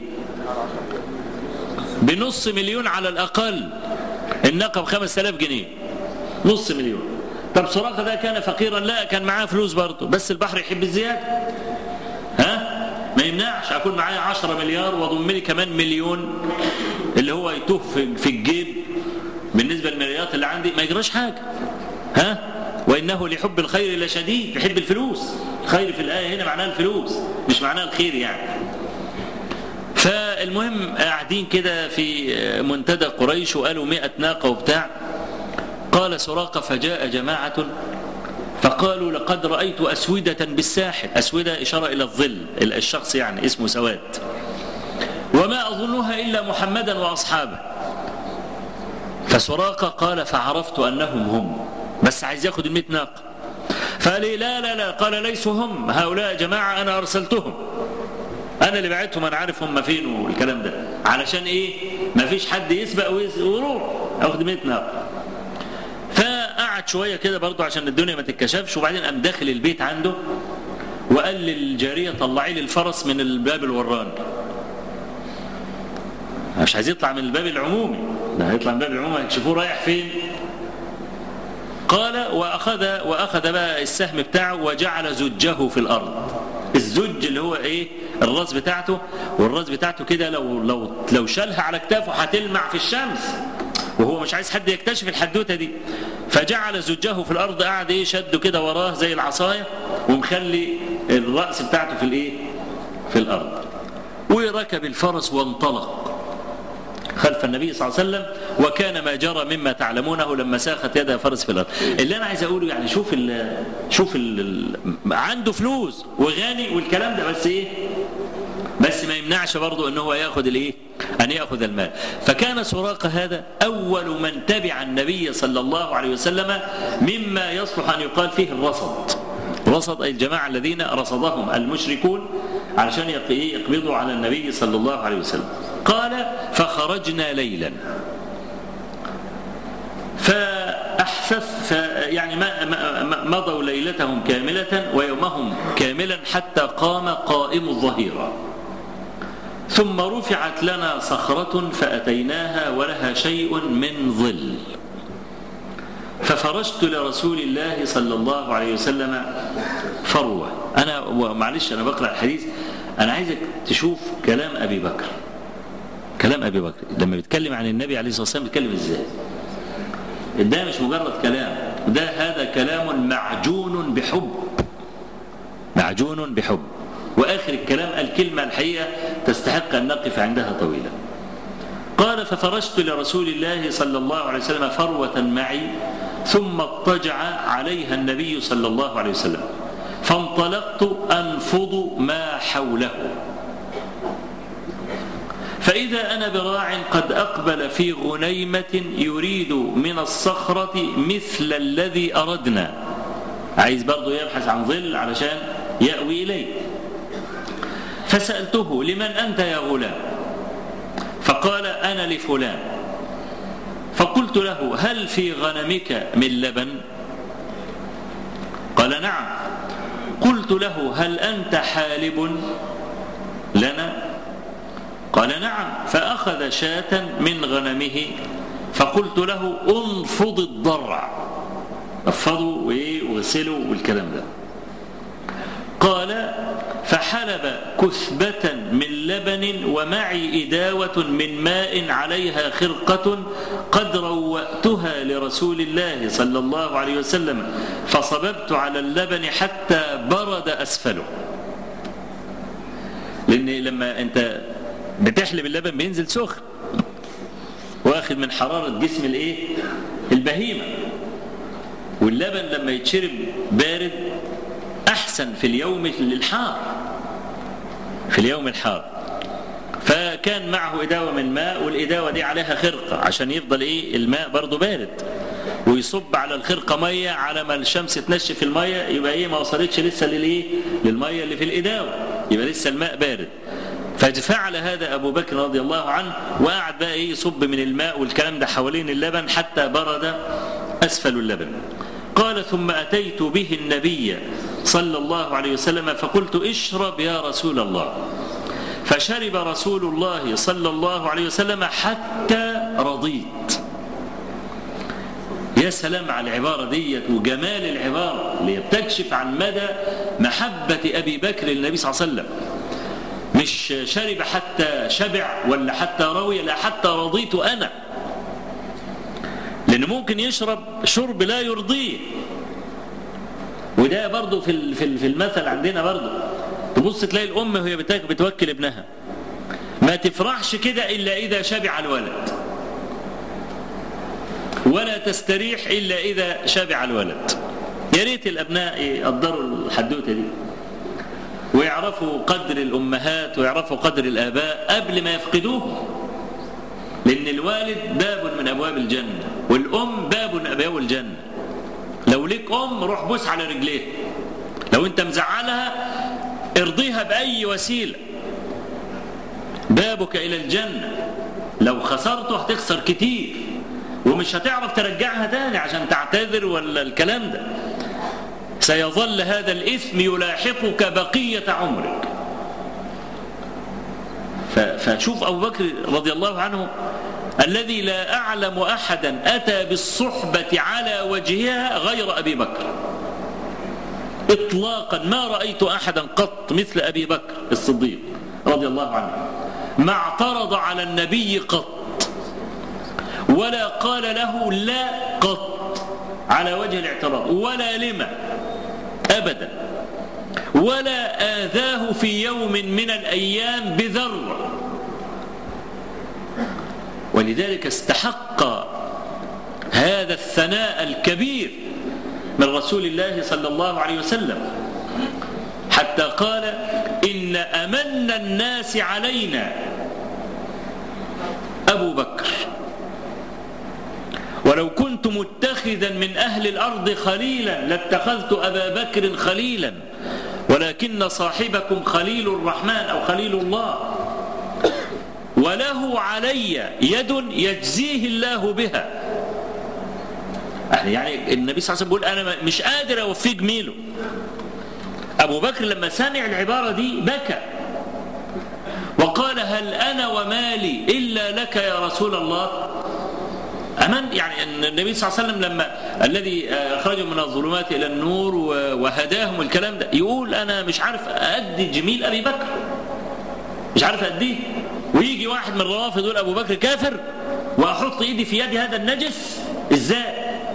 Speaker 1: بنص مليون على الأقل. الناقة ب5000 جنيه، نص مليون. طب سراقة ده كان فقيرا؟ لا، كان معاه فلوس برضه، بس البحر يحب الزيادة. ما يمنعش أكون معايا 10 مليار وأضم لي كمان مليون اللي هو يتوه في الجيب بالنسبة للمليارات اللي عندي، ما يجراش حاجة. وإنه لحب الخير لشديد، يحب الفلوس. الخير في الآية هنا معناها الفلوس، مش معناها الخير يعني. فالمهم قاعدين كده في منتدى قريش وقالوا 100 ناقة وبتاع. قال سراقة: فجاء جماعة فقالوا: لقد رأيت أسودة بالساحل. أسودة إشارة إلى الظل، الشخص يعني اسمه سواد، وما أظنها إلا محمدا وأصحابه. فسراقة قال: فعرفت أنهم هم، بس عايز ياخد 100 ناقة. فقال لي: لا لا لا. قال: ليسوا هم، هؤلاء جماعة أنا أرسلتهم، أنا اللي بعتهم، أنا عارف هم فين والكلام ده، علشان ما فيش حد يسبق ويروح أخذ 100 ناقة. فقعد شوية كده برضو عشان الدنيا ما تتكشفش، وبعدين قام داخل البيت عنده وقال للجارية: طلعي لي الفرس من الباب الوراني. مش عايز يطلع من الباب العمومي، لا، هيطلع من الباب العمومي هيكشفوه رايح فين. قال: وأخذ بقى السهم بتاعه وجعل زجه في الأرض. الزج اللي هو الراس بتاعته، والراس بتاعته كده لو شالها على كتافه هتلمع في الشمس، وهو مش عايز حد يكتشف الحدوته دي. فجعل زجه في الأرض، قاعد شده كده وراه زي العصاية، ومخلي الرأس بتاعته في الأرض، وركب الفرس وانطلق خلف النبي صلى الله عليه وسلم. وكان ما جرى مما تعلمونه لما ساخت يدها فرس في الأرض. اللي أنا عايز أقوله يعني شوف عنده فلوس وغني والكلام ده، بس ما يمنعش برضه أنه هو أن يأخذ المال. فكان سراقة هذا أول من تبع النبي صلى الله عليه وسلم مما يصلح أن يقال فيه الرصد أي الجماعة الذين رصدهم المشركون علشان يقبضوا على النبي صلى الله عليه وسلم. قال: فخرجنا ليلا يعني مضوا ليلتهم كاملة ويومهم كاملا حتى قام قائم الظهيرة. ثم رفعت لنا صخرة فأتيناها ولها شيء من ظل، ففرشت لرسول الله صلى الله عليه وسلم فروة. أنا معلش أنا بقرأ الحديث، أنا عايزك تشوف كلام أبي بكر. كلام أبي بكر لما بيتكلم عن النبي عليه الصلاة والسلام بيتكلم إزاي؟ ده مش مجرد كلام، هذا كلام معجون بحب، معجون بحب. وآخر الكلام الكلمة الحقيقة تستحق أن نقف عندها طويلا. قال: ففرشت لرسول الله صلى الله عليه وسلم فروة معي، ثم اضطجع عليها النبي صلى الله عليه وسلم، فانطلقت أنفض ما حوله، فإذا أنا براع قد أقبل في غنيمة يريد من الصخرة مثل الذي أردنا، عايز برضو يبحث عن ظل علشان يأوي إليه. فسألته: لمن أنت يا غلام؟ فقال: أنا لفلان. فقلت له: هل في غنمك من لبن؟ قال: نعم. قلت له: هل أنت حالب لنا؟ قال: نعم. فأخذ شاة من غنمه، فقلت له: انفض الضرع، افضوا وغسلوا والكلام ده. قال: فحلب كثبة من لبن ومعي إداوة من ماء عليها خرقة قد روأتها لرسول الله صلى الله عليه وسلم، فصببت على اللبن حتى برد أسفله. لأن لما أنت بتحلب اللبن بينزل سخن واخد من حرارة جسم البهيمة، واللبن لما يتشرب بارد أحسن في اليوم الحار، في اليوم الحار. فكان معه إداوة من ماء، والإداوة دي عليها خرقة عشان يفضل الماء برضو بارد، ويصب على الخرقة مية على ما الشمس تنشف المية، يبقى ما وصلتش لسه للمية اللي في الإداوة، يبقى لسه الماء بارد. ففعل هذا أبو بكر رضي الله عنه، وقعد بقى يصب من الماء والكلام ده حوالين اللبن حتى برد أسفل اللبن. قال: ثم أتيت به النبي صلى الله عليه وسلم فقلت: اشرب يا رسول الله. فشرب رسول الله صلى الله عليه وسلم حتى رضيت. يا سلام على العبارة دي وجمال العبارة اللي بتكشف عن مدى محبة أبي بكر للنبي صلى الله عليه وسلم. مش شرب حتى شبع ولا حتى روي، لا، حتى رضيت أنا. لأنه ممكن يشرب شرب لا يرضيه، وده برضو في المثل عندنا برضو. تبص تلاقي الأم وهي بتوكل ابنها ما تفرحش كده إلا إذا شبع الولد، ولا تستريح إلا إذا شبع الولد. يا ريت الأبناء يقدروا الحدوتة دي ويعرفوا قدر الأمهات ويعرفوا قدر الآباء قبل ما يفقدوهم، لأن الوالد باب من أبواب الجنة، والأم باب من أبواب الجنة. لو ليك أم روح بوس على رجليها، لو أنت مزعلها ارضيها بأي وسيلة، بابك إلى الجنة. لو خسرته هتخسر كتير ومش هتعرف ترجعها تاني عشان تعتذر ولا الكلام ده، سيظل هذا الإثم يلاحقك بقية عمرك. فشوف أبو بكر رضي الله عنه الذي لا أعلم أحدا أتى بالصحبة على وجهها غير أبي بكر إطلاقا. ما رأيت أحدا قط مثل أبي بكر الصديق رضي الله عنه، ما اعترض على النبي قط ولا قال له لا قط على وجه الاعتراض ولا لما أبدا، ولا آذاه في يوم من الأيام بذرة. ولذلك استحق هذا الثناء الكبير من رسول الله صلى الله عليه وسلم، حتى قال: إن أمن الناس علينا أبو بكر، ولو كنت متخذا من أهل الأرض خليلا لاتخذت أبا بكر خليلا، ولكن صاحبكم خليل الرحمن أو خليل الله، وله علي يد يجزيه الله بها. يعني النبي صلى الله عليه وسلم بيقول أنا مش قادر أوفي جميله. أبو بكر لما سمع العبارة دي بكى، وقال هل أنا ومالي إلا لك يا رسول الله؟ أمن يعني النبي صلى الله عليه وسلم لما الذي أخرجهم من الظلمات إلى النور وهداهم الكلام ده، يقول أنا مش عارف أدي جميل أبي بكر، مش عارف أديه، ويجي واحد من الروافض يقول أبو بكر كافر وأحط إيدي في يد هذا النجس إزاي؟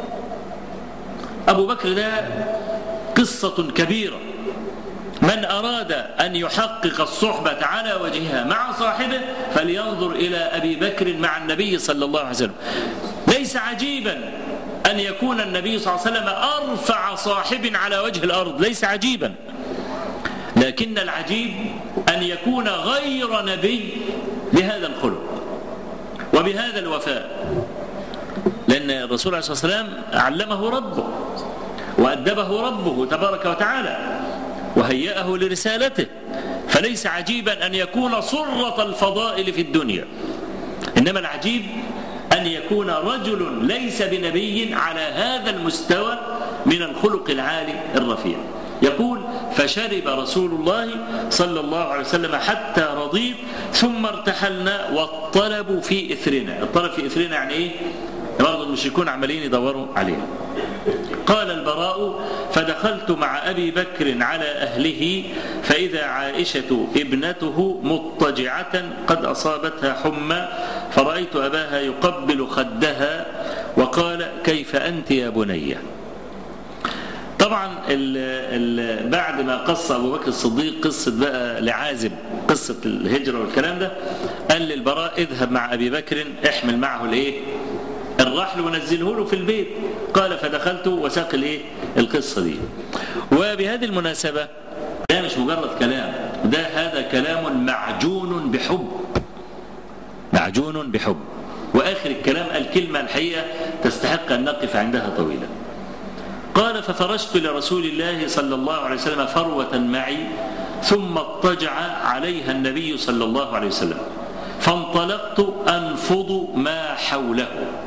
Speaker 1: أبو بكر ده قصة كبيرة. من أراد أن يحقق الصحبة على وجهها مع صاحبه فلينظر إلى أبي بكر مع النبي صلى الله عليه وسلم. ليس عجيبا أن يكون النبي صلى الله عليه وسلم أرفع صاحب على وجه الأرض، ليس عجيبا، لكن العجيب أن يكون غير نبي بهذا الخلق وبهذا الوفاء، لأن الرسول عليه الصلاة والسلام علمه ربه وأدبه ربه تبارك وتعالى وهيأه لرسالته، فليس عجيبا أن يكون صرة الفضائل في الدنيا، إنما العجيب أن يكون رجل ليس بنبي على هذا المستوى من الخلق العالي الرفيع. يقول فشرب رسول الله صلى الله عليه وسلم حتى رضيت ثم ارتحلنا والطلب في إثرنا. الطلب في إثرنا يعني إيه؟ برضو المشركون عمالين يدوروا عليه. قال البراء فدخلت مع أبي بكر على أهله فإذا عائشة ابنته مضطجعة قد أصابتها حمى فرأيت أباها يقبل خدها وقال كيف أنت يا بنية. طبعا بعد ما قص أبو بكر الصديق قصة بقى لعازب قصة الهجرة والكلام ده، قال للبراء اذهب مع أبي بكر احمل معه الايه الرحل ونزله له في البيت. قال فدخلت وساق الايه القصة دي. وبهذه المناسبة ده مش مجرد كلام، ده هذا كلام معجون بحب، معجون بحب. وآخر الكلام الكلمة الحقيقة تستحق أن نقف عندها طويلا. قال ففرشت لرسول الله صلى الله عليه وسلم فروة معي ثم اضطجع عليها النبي صلى الله عليه وسلم فانطلقت أنفض ما حوله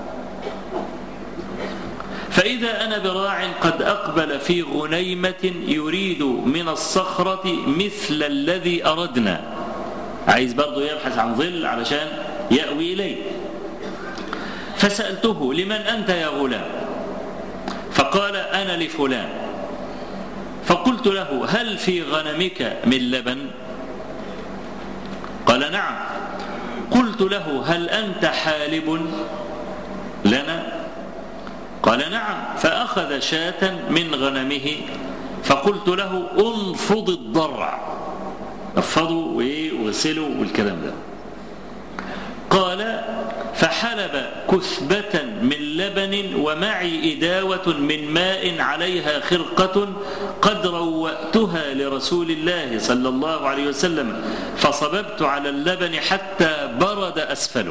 Speaker 1: فإذا أنا براع قد أقبل في غنيمة يريد من الصخرة مثل الذي أردنا، عايز برضو يبحث عن ظل علشان يأوي إليه. فسألته لمن أنت يا غلام؟ فقال أنا لفلان. فقلت له هل في غنمك من لبن؟ قال نعم. قلت له هل أنت حالب لنا؟ قال نعم. فأخذ شاة من غنمه فقلت له انفض الضرع، افضوا وغسلوا والكلام ده. قال فحلب كثبة من لبن ومعي إداوة من ماء عليها خرقة قد روأتها لرسول الله صلى الله عليه وسلم فصببت على اللبن حتى برد أسفله.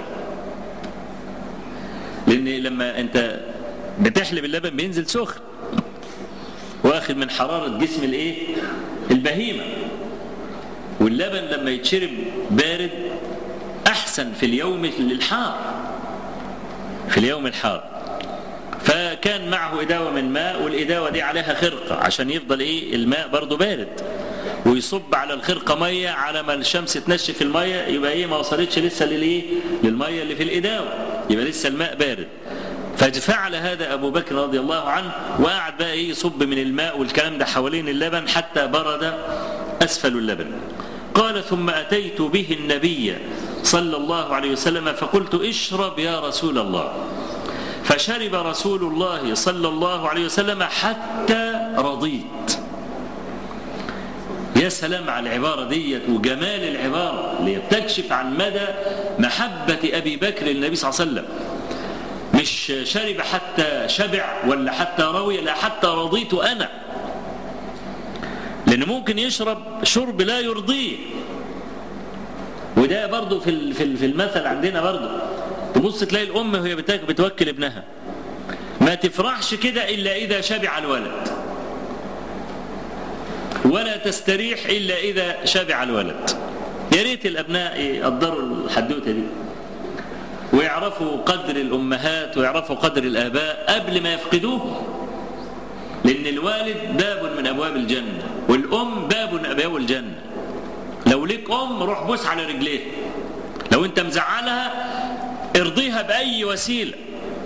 Speaker 1: لأن لما أنت بتحلب اللبن بينزل سخن واخد من حرارة جسم البهيمة، واللبن لما يتشرب بارد أحسن في اليوم الحار، في اليوم الحار. فكان معه إداوة من ماء والإداوة دي عليها خرقة عشان يفضل الماء برضو بارد، ويصب على الخرقة مية على ما الشمس تنشف المية يبقى ما وصلتش لسه للمية اللي في الإداوة، يبقى لسه الماء بارد. ففعل هذا أبو بكر رضي الله عنه وقعد بقى يصب من الماء والكلام ده حوالين اللبن حتى برد أسفل اللبن. قال ثم أتيت به النبي صلى الله عليه وسلم فقلت اشرب يا رسول الله، فشرب رسول الله صلى الله عليه وسلم حتى رضيت. يا سلام على العبارة دي وجمال العبارة اللي تكشف عن مدى محبة أبي بكر للنبي صلى الله عليه وسلم. مش شرب حتى شبع ولا حتى روي، لا حتى رضيت أنا، لأنه ممكن يشرب شرب لا يرضيه. وده برضو في المثل عندنا برضو، تبص تلاقي الأم وهي بتوكل ابنها ما تفرحش كده إلا إذا شبع الولد، ولا تستريح إلا إذا شبع الولد. يا ريت الأبناء يقدروا الحدوتة دي ويعرفوا قدر الأمهات ويعرفوا قدر الآباء قبل ما يفقدوه، لأن الوالد باب من أبواب الجنة والأم باب من أبواب الجنة. لو ليك روح بوس على رجليها، لو انت مزعلها ارضيها بأي وسيلة،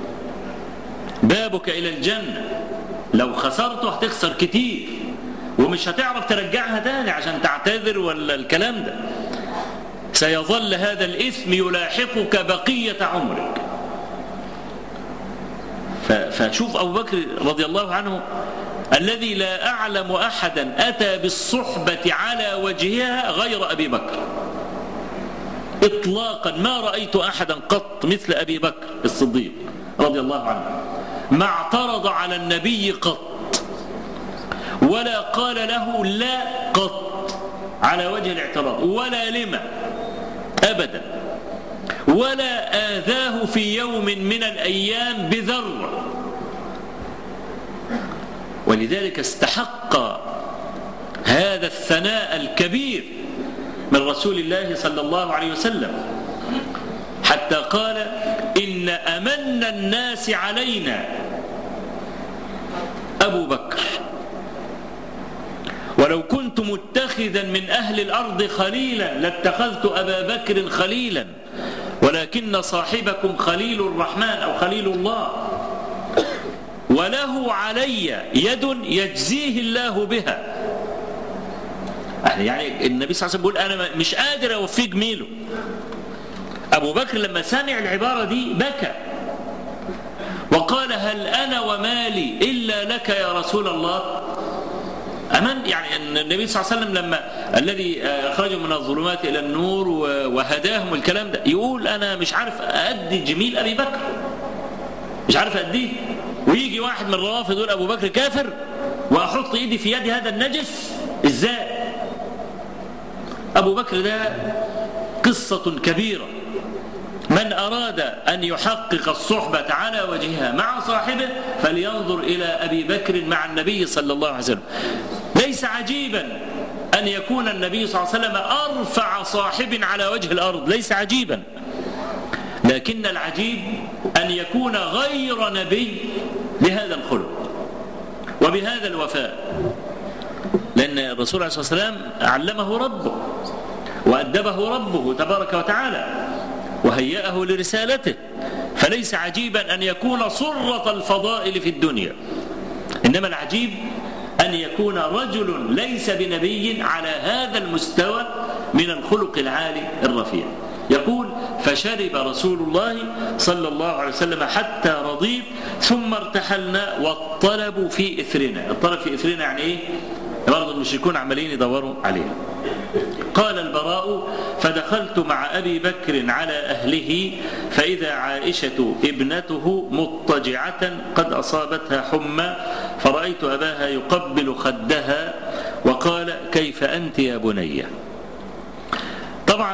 Speaker 1: بابك إلى الجنة. لو خسرته هتخسر كتير ومش هتعرف ترجعها تاني عشان تعتذر ولا الكلام ده، سيظل هذا الإثم يلاحقك بقية عمرك. فشوف أبو بكر رضي الله عنه الذي لا أعلم أحدا أتى بالصحبة على وجهها غير أبي بكر إطلاقا، ما رأيت أحدا قط مثل أبي بكر الصديق رضي الله عنه، ما اعترض على النبي قط ولا قال له لا قط على وجه الاعتراض ولا لما أبدا، ولا آذاه في يوم من الأيام بذرة. ولذلك استحق هذا الثناء الكبير من رسول الله صلى الله عليه وسلم، حتى قال إن أمن الناس علينا أبو بكر، ولو كنت متخذا من أهل الأرض خليلا لاتخذت أبا بكر خليلا، ولكن صاحبكم خليل الرحمن أو خليل الله، وله علي يد يجزيه الله بها. يعني النبي صلى الله عليه وسلم بيقول أنا مش قادر أوفي جميله. أبو بكر لما سمع العبارة دي بكى وقال هل أنا ومالي إلا لك يا رسول الله؟ أمن يعني النبي صلى الله عليه وسلم لما الذي أخرجهم من الظلمات إلى النور وهداهم الكلام ده، يقول أنا مش عارف أدي جميل أبي بكر، مش عارف أديه، ويجي واحد من الروافض يقول أبو بكر كافر وأحط إيدي في يد هذا النجس إزاي؟ أبو بكر ده قصة كبيرة. من أراد أن يحقق الصحبة على وجهها مع صاحبه فلينظر إلى أبي بكر مع النبي صلى الله عليه وسلم. ليس عجيبا أن يكون النبي صلى الله عليه وسلم أرفع صاحب على وجه الأرض، ليس عجيبا، لكن العجيب أن يكون غير نبي بهذا الخلق وبهذا الوفاء، لأن الرسول عليه الصلاة والسلام علمه ربه وأدبه ربه تبارك وتعالى وهيأه لرسالته، فليس عجيبا أن يكون صرة الفضائل في الدنيا، إنما العجيب أن يكون رجل ليس بنبي على هذا المستوى من الخلق العالي الرفيع. يقول فشرب رسول الله صلى الله عليه وسلم حتى رضيت ثم ارتحلنا والطلب في إثرنا. الطلب في إثرنا يعني إيه؟ برضو المشركون عمالين يدوروا عليه. قال البراء فدخلت مع أبي بكر على أهله فإذا عائشة ابنته مضطجعة قد أصابتها حمى، فرأيت أباها يقبل خدها وقال كيف أنت يا بني؟ طبعا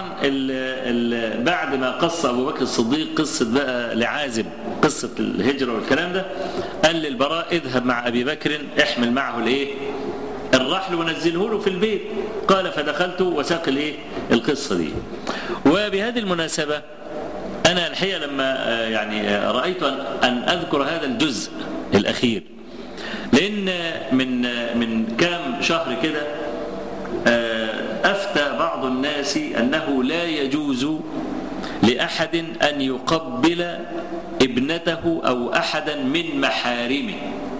Speaker 1: بعد ما قص أبو بكر الصديق قصة بقى لعازب قصة الهجرة والكلام ده، قال للبراء اذهب مع أبي بكر احمل معه الايه الرحل ونزله له في البيت. قال فدخلت وساق القصة دي. وبهذه المناسبة أنا الحقيقة لما يعني رأيت أن أذكر هذا الجزء الأخير، لأن من كام شهر كده أفتى بعض الناس أنه لا يجوز لأحد أن يقبل ابنته أو أحدا من محارمه.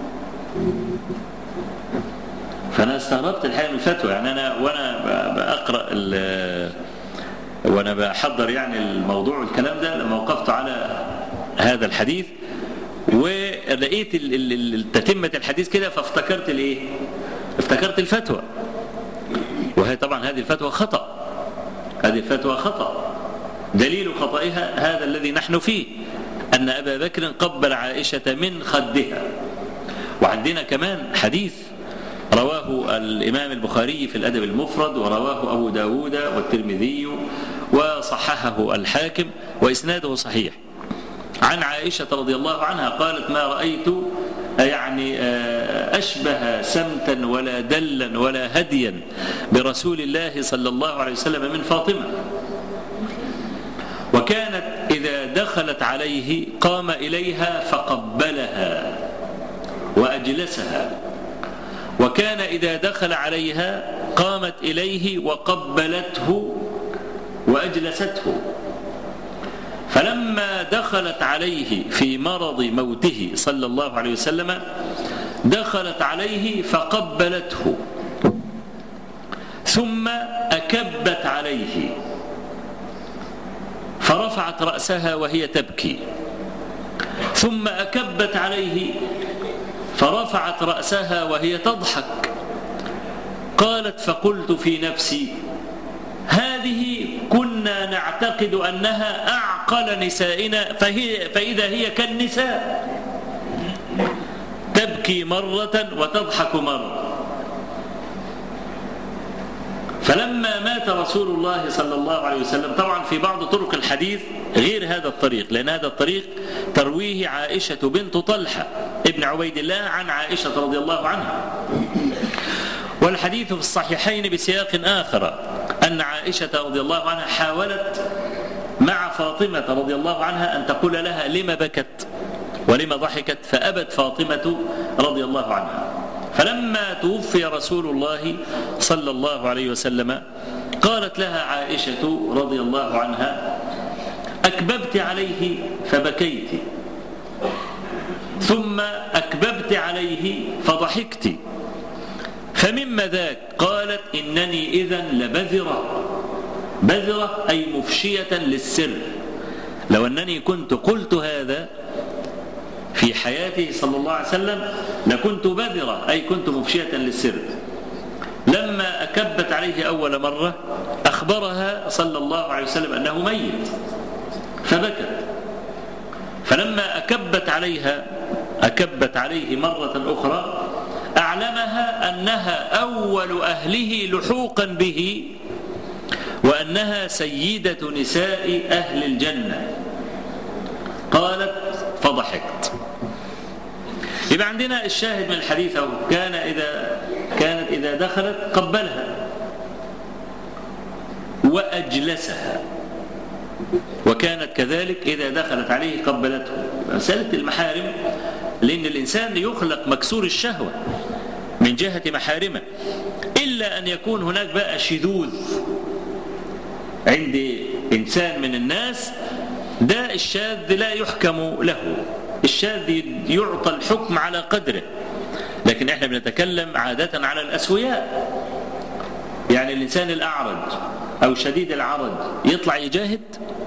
Speaker 1: فأنا استغربت الحقيقة من الفتوى، يعني أنا وأنا بقرأ وأنا بحضر يعني الموضوع والكلام ده، لما وقفت على هذا الحديث ولقيت تتمة الحديث كده فافتكرت افتكرت الفتوى، وهي طبعا هذه الفتوى خطأ، هذه الفتوى خطأ. دليل خطئها هذا الذي نحن فيه، أن أبا بكر قبل عائشة من خدها. وعندنا كمان حديث رواه الإمام البخاري في الأدب المفرد، ورواه أبو داود والترمذي وصححه الحاكم وإسناده صحيح، عن عائشة رضي الله عنها قالت ما رأيت يعني أشبه سمتا ولا دلا ولا هديا برسول الله صلى الله عليه وسلم من فاطمة، وكانت إذا دخلت عليه قام إليها فقبلها وأجلسها، وكان إذا دخل عليها قامت إليه وقبلته وأجلسته. فلما دخلت عليه في مرض موته صلى الله عليه وسلم دخلت عليه فقبلته، ثم أكبت عليه فرفعت رأسها وهي تبكي، ثم أكبت عليه فرفعت رأسها وهي تضحك. قالت: فقلت في نفسي: هذه كنا نعتقد أنها أعقل نسائنا فإذا هي كالنساء، تبكي مرة وتضحك مرة. فلما مات رسول الله صلى الله عليه وسلم، طبعا في بعض طرق الحديث غير هذا الطريق، لأن هذا الطريق ترويه عائشة بنت طلحة ابن عبيد الله عن عائشة رضي الله عنها، والحديث في الصحيحين بسياق آخر أن عائشة رضي الله عنها حاولت مع فاطمة رضي الله عنها أن تقول لها لما بكت ولما ضحكت، فأبت فاطمة رضي الله عنها. فلما توفي رسول الله صلى الله عليه وسلم قالت لها عائشة رضي الله عنها: أكببت عليه فبكيت، ثم أكببت عليه فضحكت، فمما ذاك؟ قالت: إنني إذن لبذرة. بذرة أي مفشية للسر. لو أنني كنت قلت هذا في حياته صلى الله عليه وسلم لكنت بذرة، أي كنت مفشية للسر. لما أكبت عليه أول مرة أخبرها صلى الله عليه وسلم أنه ميت فبكت. فلما أكبت عليه مرة أخرى أعلمها أنها أول أهله لحوقا به، وأنها سيدة نساء أهل الجنة. قالت: فضحكت. يبقى عندنا الشاهد من الحديث أو كانت إذا دخلت قبلها وأجلسها، وكانت كذلك إذا دخلت عليه قبلته. مسألة المحارم، لأن الإنسان يخلق مكسور الشهوة من جهة محارمه، إلا أن يكون هناك بقى شذوذ عند إنسان من الناس، ده الشاذ لا يحكم له، الشاذ يعطى الحكم على قدره. لكن احنا بنتكلم عادة على الأسوياء، يعني الإنسان الأعرج أو شديد العرج يطلع يجاهد،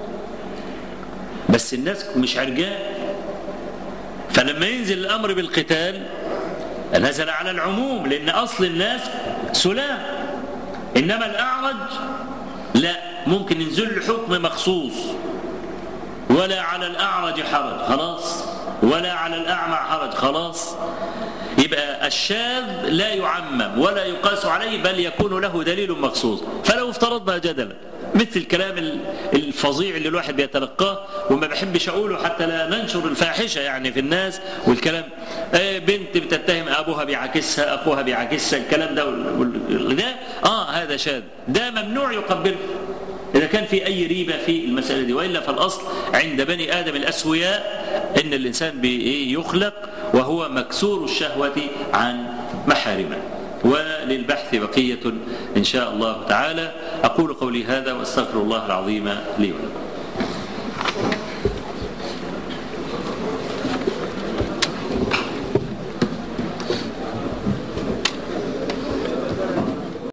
Speaker 1: بس الناس مش عرجان، فلما ينزل الأمر بالقتال نزل على العموم، لأن أصل الناس سلام. إنما الأعرج لا، ممكن ينزل له حكم مخصوص: ولا على الأعرج حرج خلاص، ولا على الأعمى حرج خلاص. يبقى الشاذ لا يعمم ولا يقاس عليه، بل يكون له دليل مخصوص. فلو افترضنا جدلا مثل الكلام الفظيع اللي الواحد بيتلقاه وما بحبش أقوله حتى لا ننشر الفاحشة يعني في الناس، والكلام بنت بتتهم أبوها بيعاكسها، أخوها بيعاكسها، الكلام ده هذا شاذ، ده ممنوع يقبله إذا كان في أي ريبة في المسألة دي. وإلا فالأصل عند بني آدم الأسوياء إن الإنسان يخلق وهو مكسور الشهوة عن محارمه. وللبحث بقية إن شاء الله تعالى. أقول قولي هذا وأستغفر الله العظيم لي ولكم.